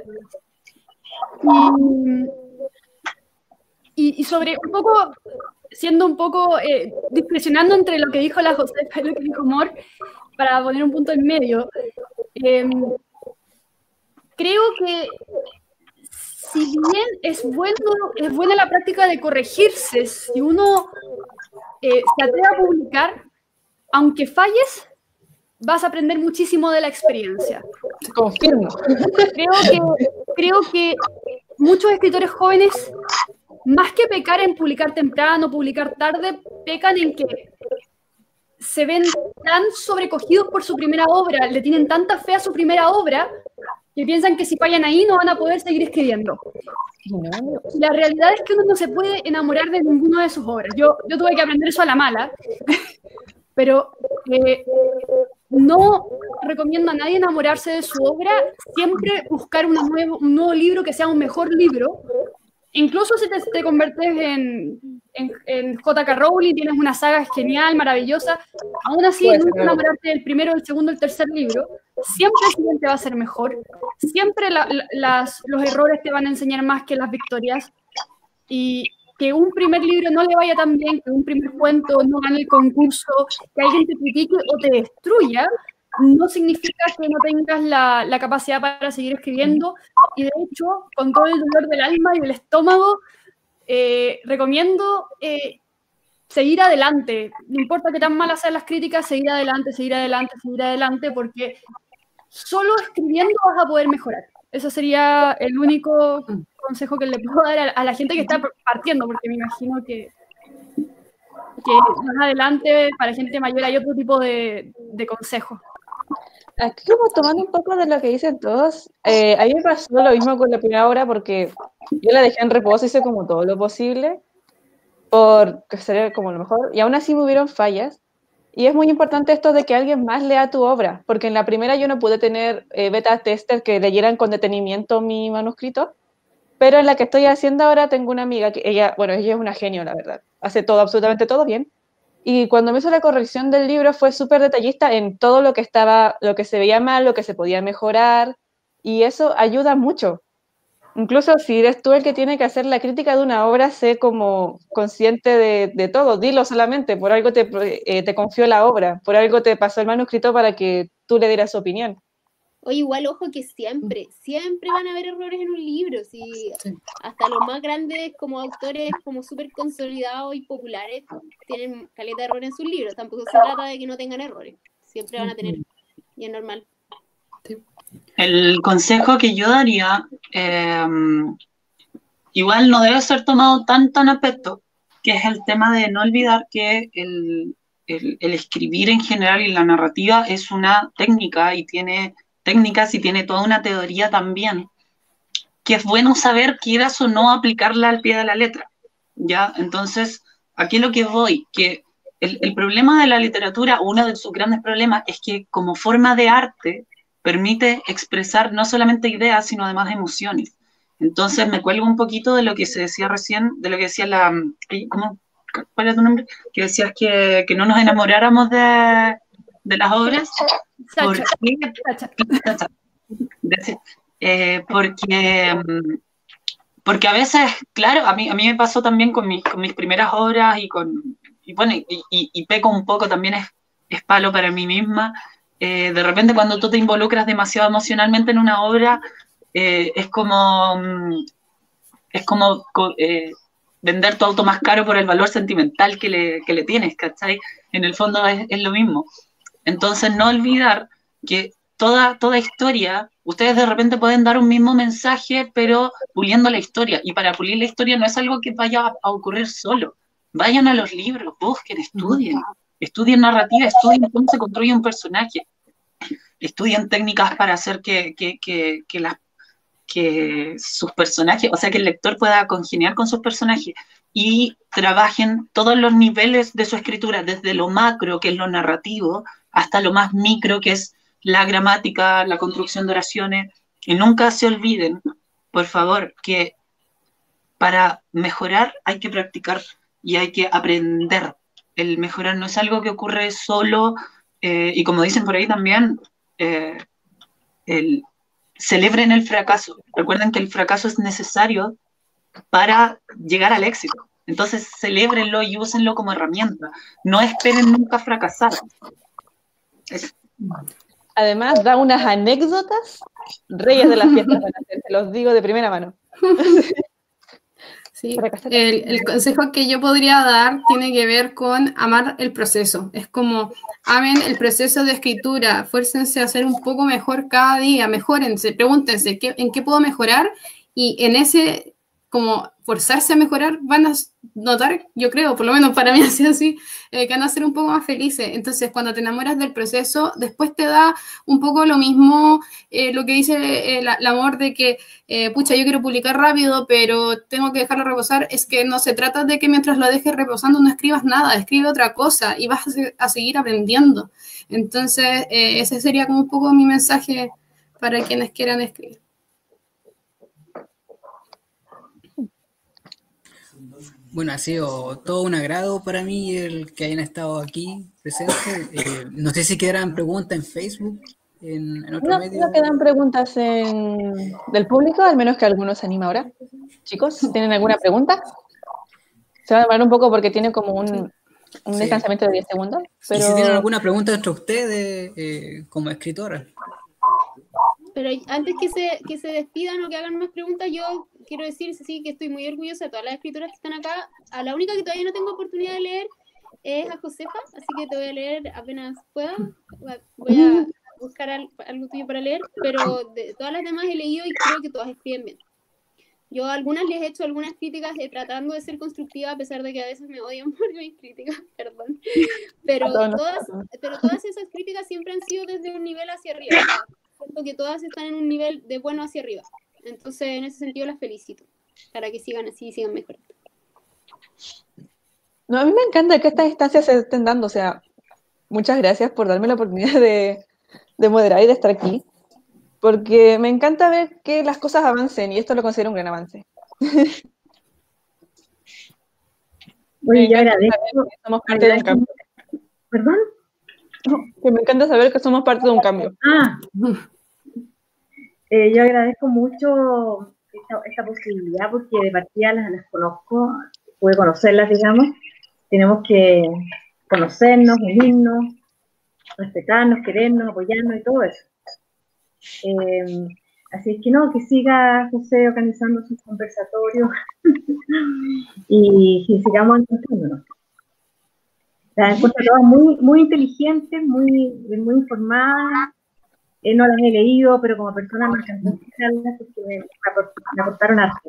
Y, y sobre un poco, siendo un poco, eh, discrecionando entre lo que dijo la Josefa y lo que dijo Mor, para poner un punto en medio, eh, creo que si bien es, bueno, es buena la práctica de corregirse, si uno eh, se atreve a publicar, aunque falles, vas a aprender muchísimo de la experiencia. Confirmo. Creo que, creo que muchos escritores jóvenes, más que pecar en publicar temprano, publicar tarde, pecan en que se ven tan sobrecogidos por su primera obra, le tienen tanta fe a su primera obra, que piensan que si fallan ahí no van a poder seguir escribiendo. La realidad es que uno no se puede enamorar de ninguna de sus obras. Yo, yo tuve que aprender eso a la mala, pero eh, no recomiendo a nadie enamorarse de su obra, siempre buscar una nuevo, un nuevo libro que sea un mejor libro. Incluso si te, te conviertes en, en, en J K Rowling, tienes una saga genial, maravillosa, aún así nunca enamorarte del primero, el segundo, el tercer libro. Siempre el siguiente va a ser mejor. Siempre la, la, las, los errores te van a enseñar más que las victorias. Y que un primer libro no le vaya tan bien, que un primer cuento no gane el concurso, que alguien te critique o te destruya, no significa que no tengas la, la capacidad para seguir escribiendo. Y de hecho, con todo el dolor del alma y del estómago, eh, recomiendo eh, seguir adelante. No importa qué tan malas sean las críticas, seguir adelante, seguir adelante, seguir adelante, porque solo escribiendo vas a poder mejorar. Ese sería el único consejo que le puedo dar a, a la gente que está partiendo, porque me imagino que, que más adelante para gente mayor hay otro tipo de, de consejos. Aquí como tomando un poco de lo que dicen todos, eh, a mí me pasó lo mismo con la primera obra porque yo la dejé en reposo, hice como todo lo posible por que sería como lo mejor, y aún así me hubieron fallas. Y es muy importante esto de que alguien más lea tu obra, porque en la primera yo no pude tener eh, beta tester que leyeran con detenimiento mi manuscrito, pero en la que estoy haciendo ahora tengo una amiga que ella, bueno, ella es una genio, la verdad, hace todo, absolutamente todo bien. Y cuando me hizo la corrección del libro fue súper detallista en todo lo que estaba, lo que se veía mal, lo que se podía mejorar, y eso ayuda mucho. Incluso si eres tú el que tiene que hacer la crítica de una obra, sé como consciente de, de todo, dilo solamente, por algo te, eh, te confió la obra, por algo te pasó el manuscrito para que tú le dieras su opinión. Oye, igual, ojo que siempre, siempre van a haber errores en un libro, si sí. Hasta los más grandes como autores, como súper consolidados y populares, tienen caleta de errores en sus libros, tampoco se trata de que no tengan errores, siempre van a tener, y es normal. Sí. El consejo que yo daría, eh, igual no debe ser tomado tan tan a pecho, que es el tema de no olvidar que el, el, el escribir en general y la narrativa es una técnica y tiene técnicas y tiene toda una teoría también, que es bueno saber quieras o no aplicarla al pie de la letra, ¿ya? Entonces, aquí lo que voy, que el, el problema de la literatura, uno de sus grandes problemas, es que como forma de arte permite expresar no solamente ideas, sino además emociones. Entonces, me cuelgo un poquito de lo que se decía recién, de lo que decía la... ¿cómo, ¿cuál era tu nombre? Que decías que, que no nos enamoráramos de, de las obras. Sacha. Sacha. Eh, porque, porque a veces, claro, a mí, a mí me pasó también con, mi, con mis primeras obras y con, y bueno, y, y, y peco un poco, también es, es palo para mí misma. Eh, de repente cuando tú te involucras demasiado emocionalmente en una obra, eh, es como, es como eh, vender tu auto más caro por el valor sentimental que le, que le tienes, ¿cachai? En el fondo es, es lo mismo. Entonces no olvidar que toda, toda historia, ustedes de repente pueden dar un mismo mensaje, pero puliendo la historia. Y para pulir la historia no es algo que vaya a ocurrir solo. Vayan a los libros, busquen, estudien. Estudien narrativa, estudien cómo se construye un personaje. Estudien técnicas para hacer que, que, que, que, las, que sus personajes, o sea, que el lector pueda congeniar con sus personajes. Y trabajen todos los niveles de su escritura, desde lo macro, que es lo narrativo, hasta lo más micro, que es la gramática, la construcción de oraciones. Y nunca se olviden, por favor, que para mejorar hay que practicar y hay que aprender. El mejorar no es algo que ocurre solo, eh, y como dicen por ahí también, eh, el, celebren el fracaso. Recuerden que el fracaso es necesario para llegar al éxito. Entonces, celébrenlo y úsenlo como herramienta. No esperen nunca fracasar. Es... Además, da unas anécdotas reyes de las fiestas, te los digo de primera mano. Sí, el, el consejo que yo podría dar tiene que ver con amar el proceso. Es como, amen el proceso de escritura, fuércense a ser un poco mejor cada día, mejórense, pregúntense ¿qué, en qué puedo mejorar, y en ese, como forzarse a mejorar, van a notar, yo creo, por lo menos para mí ha sido así, eh, que van a ser un poco más felices. Entonces, cuando te enamoras del proceso, después te da un poco lo mismo, eh, lo que dice eh, la, el amor de que, eh, pucha, yo quiero publicar rápido, pero tengo que dejarlo reposar. Es que no se trata de que mientras lo dejes reposando no escribas nada, escribe otra cosa y vas a, se a seguir aprendiendo. Entonces, eh, ese sería como un poco mi mensaje para quienes quieran escribir. Bueno, ha sido todo un agrado para mí el que hayan estado aquí presentes. Eh, no sé si quedarán preguntas en Facebook, en, en otro no, medio. No quedan preguntas en, del público, al menos que alguno se anima ahora. Chicos, ¿tienen alguna pregunta? Se va a demorar un poco porque tiene como un, un sí. distanciamiento de diez segundos. Pero... ¿Y si tienen alguna pregunta entre ustedes eh, como escritora? Pero antes que se, que se despidan o que hagan más preguntas, yo quiero decir, sí, que estoy muy orgullosa de todas las escritoras que están acá. A la única que todavía no tengo oportunidad de leer es a Josefa, así que te voy a leer apenas pueda. Voy a buscar al, algo tuyo para leer, pero de todas las demás he leído y creo que todas escriben bien. Yo a algunas les he hecho algunas críticas eh, tratando de ser constructiva, a pesar de que a veces me odian por mis críticas, perdón. Pero todas, pero todas esas críticas siempre han sido desde un nivel hacia arriba. O sea, siento que todas están en un nivel de bueno hacia arriba. Entonces, en ese sentido, las felicito. Para que sigan así y sigan mejorando. No, a mí me encanta que estas instancias se estén dando. O sea, muchas gracias por darme la oportunidad de, de moderar y de estar aquí. Porque me encanta ver que las cosas avancen y esto lo considero un gran avance. Oye, yo agradezco. Que somos parte de un cambio. ¿Perdón? No, que me encanta saber que somos parte de un cambio. Ah, eh, yo agradezco mucho esta, esta posibilidad porque de partida las, las conozco, pude conocerlas, digamos. Tenemos que conocernos, unirnos, respetarnos, querernos, apoyarnos y todo eso. Eh, así es que no, que siga José organizando sus conversatorios y que sigamos encontrándonos. Las encuentro todas muy, muy inteligentes, muy, muy informadas. Eh, no las he leído, pero como persona me encantó escucharlas porque me, me aportaron arte.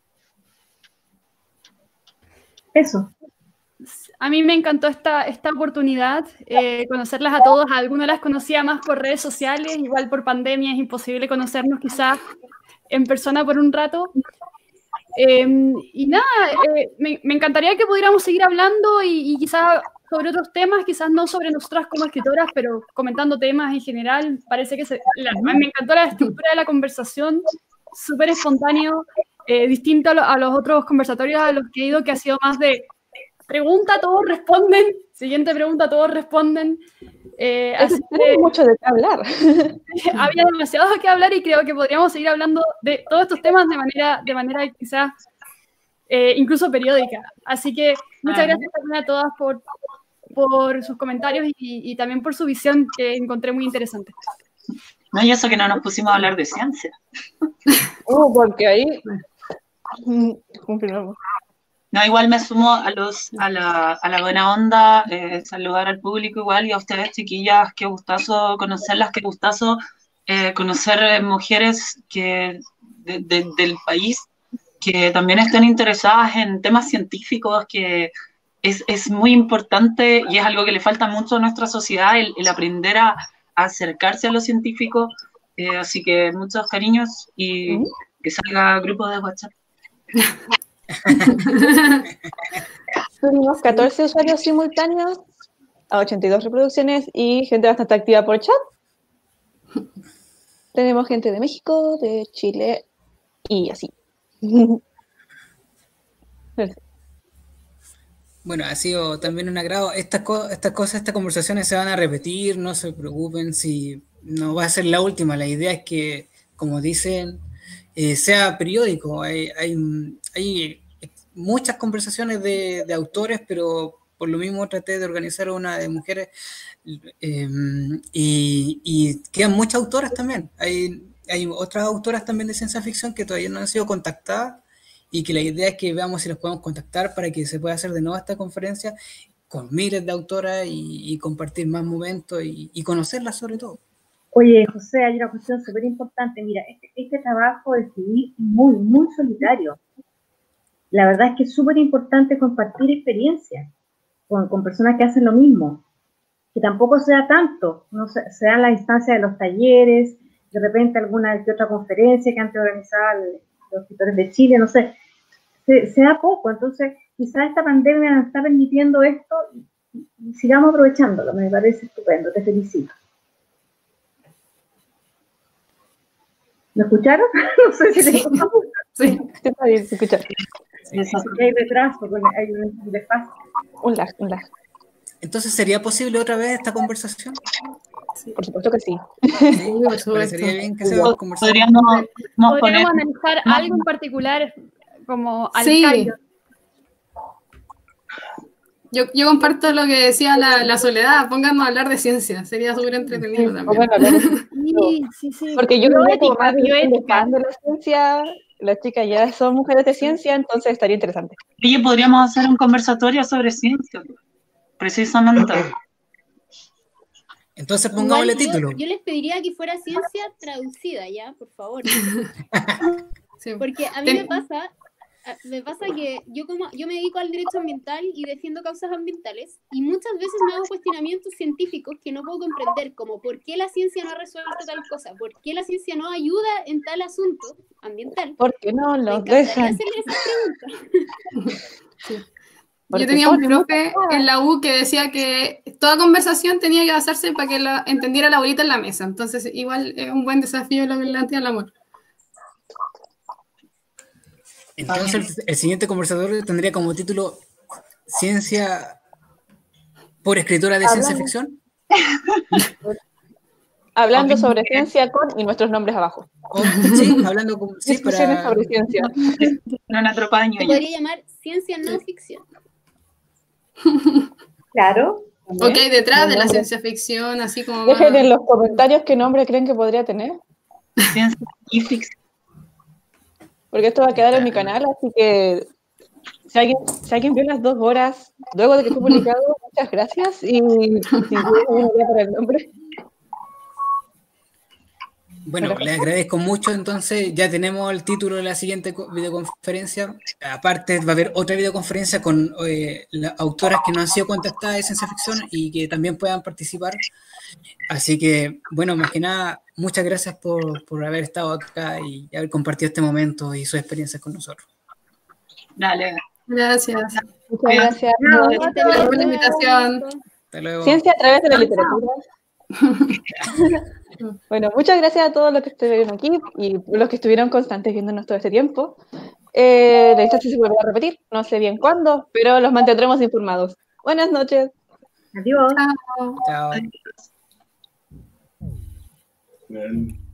Eso. A mí me encantó esta, esta oportunidad, eh, conocerlas a todos. A algunas las conocía más por redes sociales, igual por pandemia es imposible conocernos quizás en persona por un rato. Eh, y nada, eh, me, me encantaría que pudiéramos seguir hablando y, y quizás sobre otros temas, quizás no sobre nosotras como escritoras, pero comentando temas en general. Parece que se, la, me encantó la estructura de la conversación, súper espontáneo, eh, distinto a, lo, a los otros conversatorios a los que he ido, que ha sido más de pregunta, todos responden, siguiente pregunta, todos responden. Eh, así que, mucho de qué hablar. Había demasiado que hablar y creo que podríamos seguir hablando de todos estos temas de manera, de manera quizás eh, incluso periódica. Así que muchas gracias también a todas por, por sus comentarios y, y también por su visión, que encontré muy interesante. No, y eso que no nos pusimos a hablar de ciencia. Oh, porque ahí confirmamos. No, igual me sumo a los a la, a la buena onda, eh, saludar al público igual y a ustedes, chiquillas, qué gustazo conocerlas, qué gustazo eh, conocer mujeres que de, de, del país que también estén interesadas en temas científicos, que es, es muy importante y es algo que le falta mucho a nuestra sociedad, el, el aprender a, a acercarse a los científicos, eh, así que muchos cariños y que salga grupo de WhatsApp. Tuvimos catorce usuarios simultáneos a ochenta y dos reproducciones y gente bastante activa por chat. Tenemos gente de México, de Chile y así. Bueno, ha sido también un agrado. Estas, co estas cosas, estas conversaciones se van a repetir, no se preocupen si no va a ser la última. La idea es que, como dicen, eh, sea periódico. Hay, hay, hay muchas conversaciones de, de autores, pero por lo mismo traté de organizar una de mujeres eh, y, y quedan muchas autoras también. Hay, hay otras autoras también de ciencia ficción que todavía no han sido contactadas y que la idea es que veamos si los podemos contactar para que se pueda hacer de nuevo esta conferencia con miles de autoras y, y compartir más momentos y, y conocerlas sobre todo. Oye, José, hay una cuestión súper importante. Mira, este, este trabajo de escribir es muy, muy solitario. La verdad es que es súper importante compartir experiencias con, con personas que hacen lo mismo. Que tampoco sea tanto, no se, se dan las instancias de los talleres, de repente alguna que otra conferencia que antes organizaban los escritores de Chile, no sé, se, se da poco. Entonces, quizás esta pandemia nos está permitiendo esto y, y sigamos aprovechándolo. Me parece estupendo, te felicito. ¿Me escucharon? No sé si sí. Sí, está bien, se escucha. Sí, sí, sí. Hay retraso, hay un desfase. Un lag, un lag. Entonces, ¿sería posible otra vez esta conversación? Sí, por supuesto que sí. Sí, por supuesto. Parecería bien que se va a conversar. Podríamos, Podríamos poner, analizar no. algo en particular como Sí. alcalde. Yo, yo comparto lo que decía la, la Soledad, pónganos a hablar de ciencia, sería súper entretenido también. Bueno, claro. Sí, sí, sí. Porque yo creo que como Bioética, más de bioética. fan de la ciencia, las chicas ya son mujeres de ciencia, entonces estaría interesante. Oye, podríamos hacer un conversatorio sobre ciencia, precisamente. Entonces pongámosle Igual yo- título. Yo, les pediría que fuera ciencia traducida, ya, por favor. Sí. Porque a mí Ten- me pasa, a- me pasa que yo como yo me dedico al derecho ambiental y defiendo causas ambientales y muchas veces me hago cuestionamientos científicos que no puedo comprender, como por qué la ciencia no ha resuelto tal cosa, por qué la ciencia no ayuda en tal asunto ambiental. ¿Por qué no Me los encantaría dejan? hacerle esas preguntas. Porque Yo tenía un ponen profe en la U que decía que toda conversación tenía que basarse para que la entendiera la abuelita en la mesa. Entonces, igual es un buen desafío lo que plantea el amor. Entonces el, el siguiente conversatorio tendría como título Ciencia por escritora de ciencia ficción. Hablando Ok. sobre ciencia con y nuestros nombres abajo. O, sí, hablando como sí, Discusiones para sobre ciencia. No una tropa de Se ñoños. podría llamar ciencia no ficción. Claro. O que hay detrás de la Nombre. ciencia ficción, así como Dejen más- en los comentarios qué nombre creen que podría tener, Ciencia y ficción. porque esto va a quedar en mi canal, así que si alguien, si alguien vio las dos horas luego de que fue publicado, muchas gracias y sin duda alguna idea para el nombre. Bueno, Perfecto. les agradezco mucho, entonces ya tenemos el título de la siguiente co- videoconferencia. Aparte va a haber otra videoconferencia con eh, las autoras que no han sido contactadas de ciencia ficción y que también puedan participar. Así que, bueno, más que nada, muchas gracias por, por haber estado acá y haber compartido este momento y sus experiencias con nosotros. Dale. Gracias. Muchas gracias. Gracias por la invitación. Hasta luego. Ciencia a través de la literatura. Bueno, muchas gracias a todos los que estuvieron aquí y los que estuvieron constantes viéndonos todo este tiempo. Eh, la instancia se vuelve a repetir, no sé bien cuándo, pero los mantendremos informados. Buenas noches. Adiós. Chao. Chao. Ven.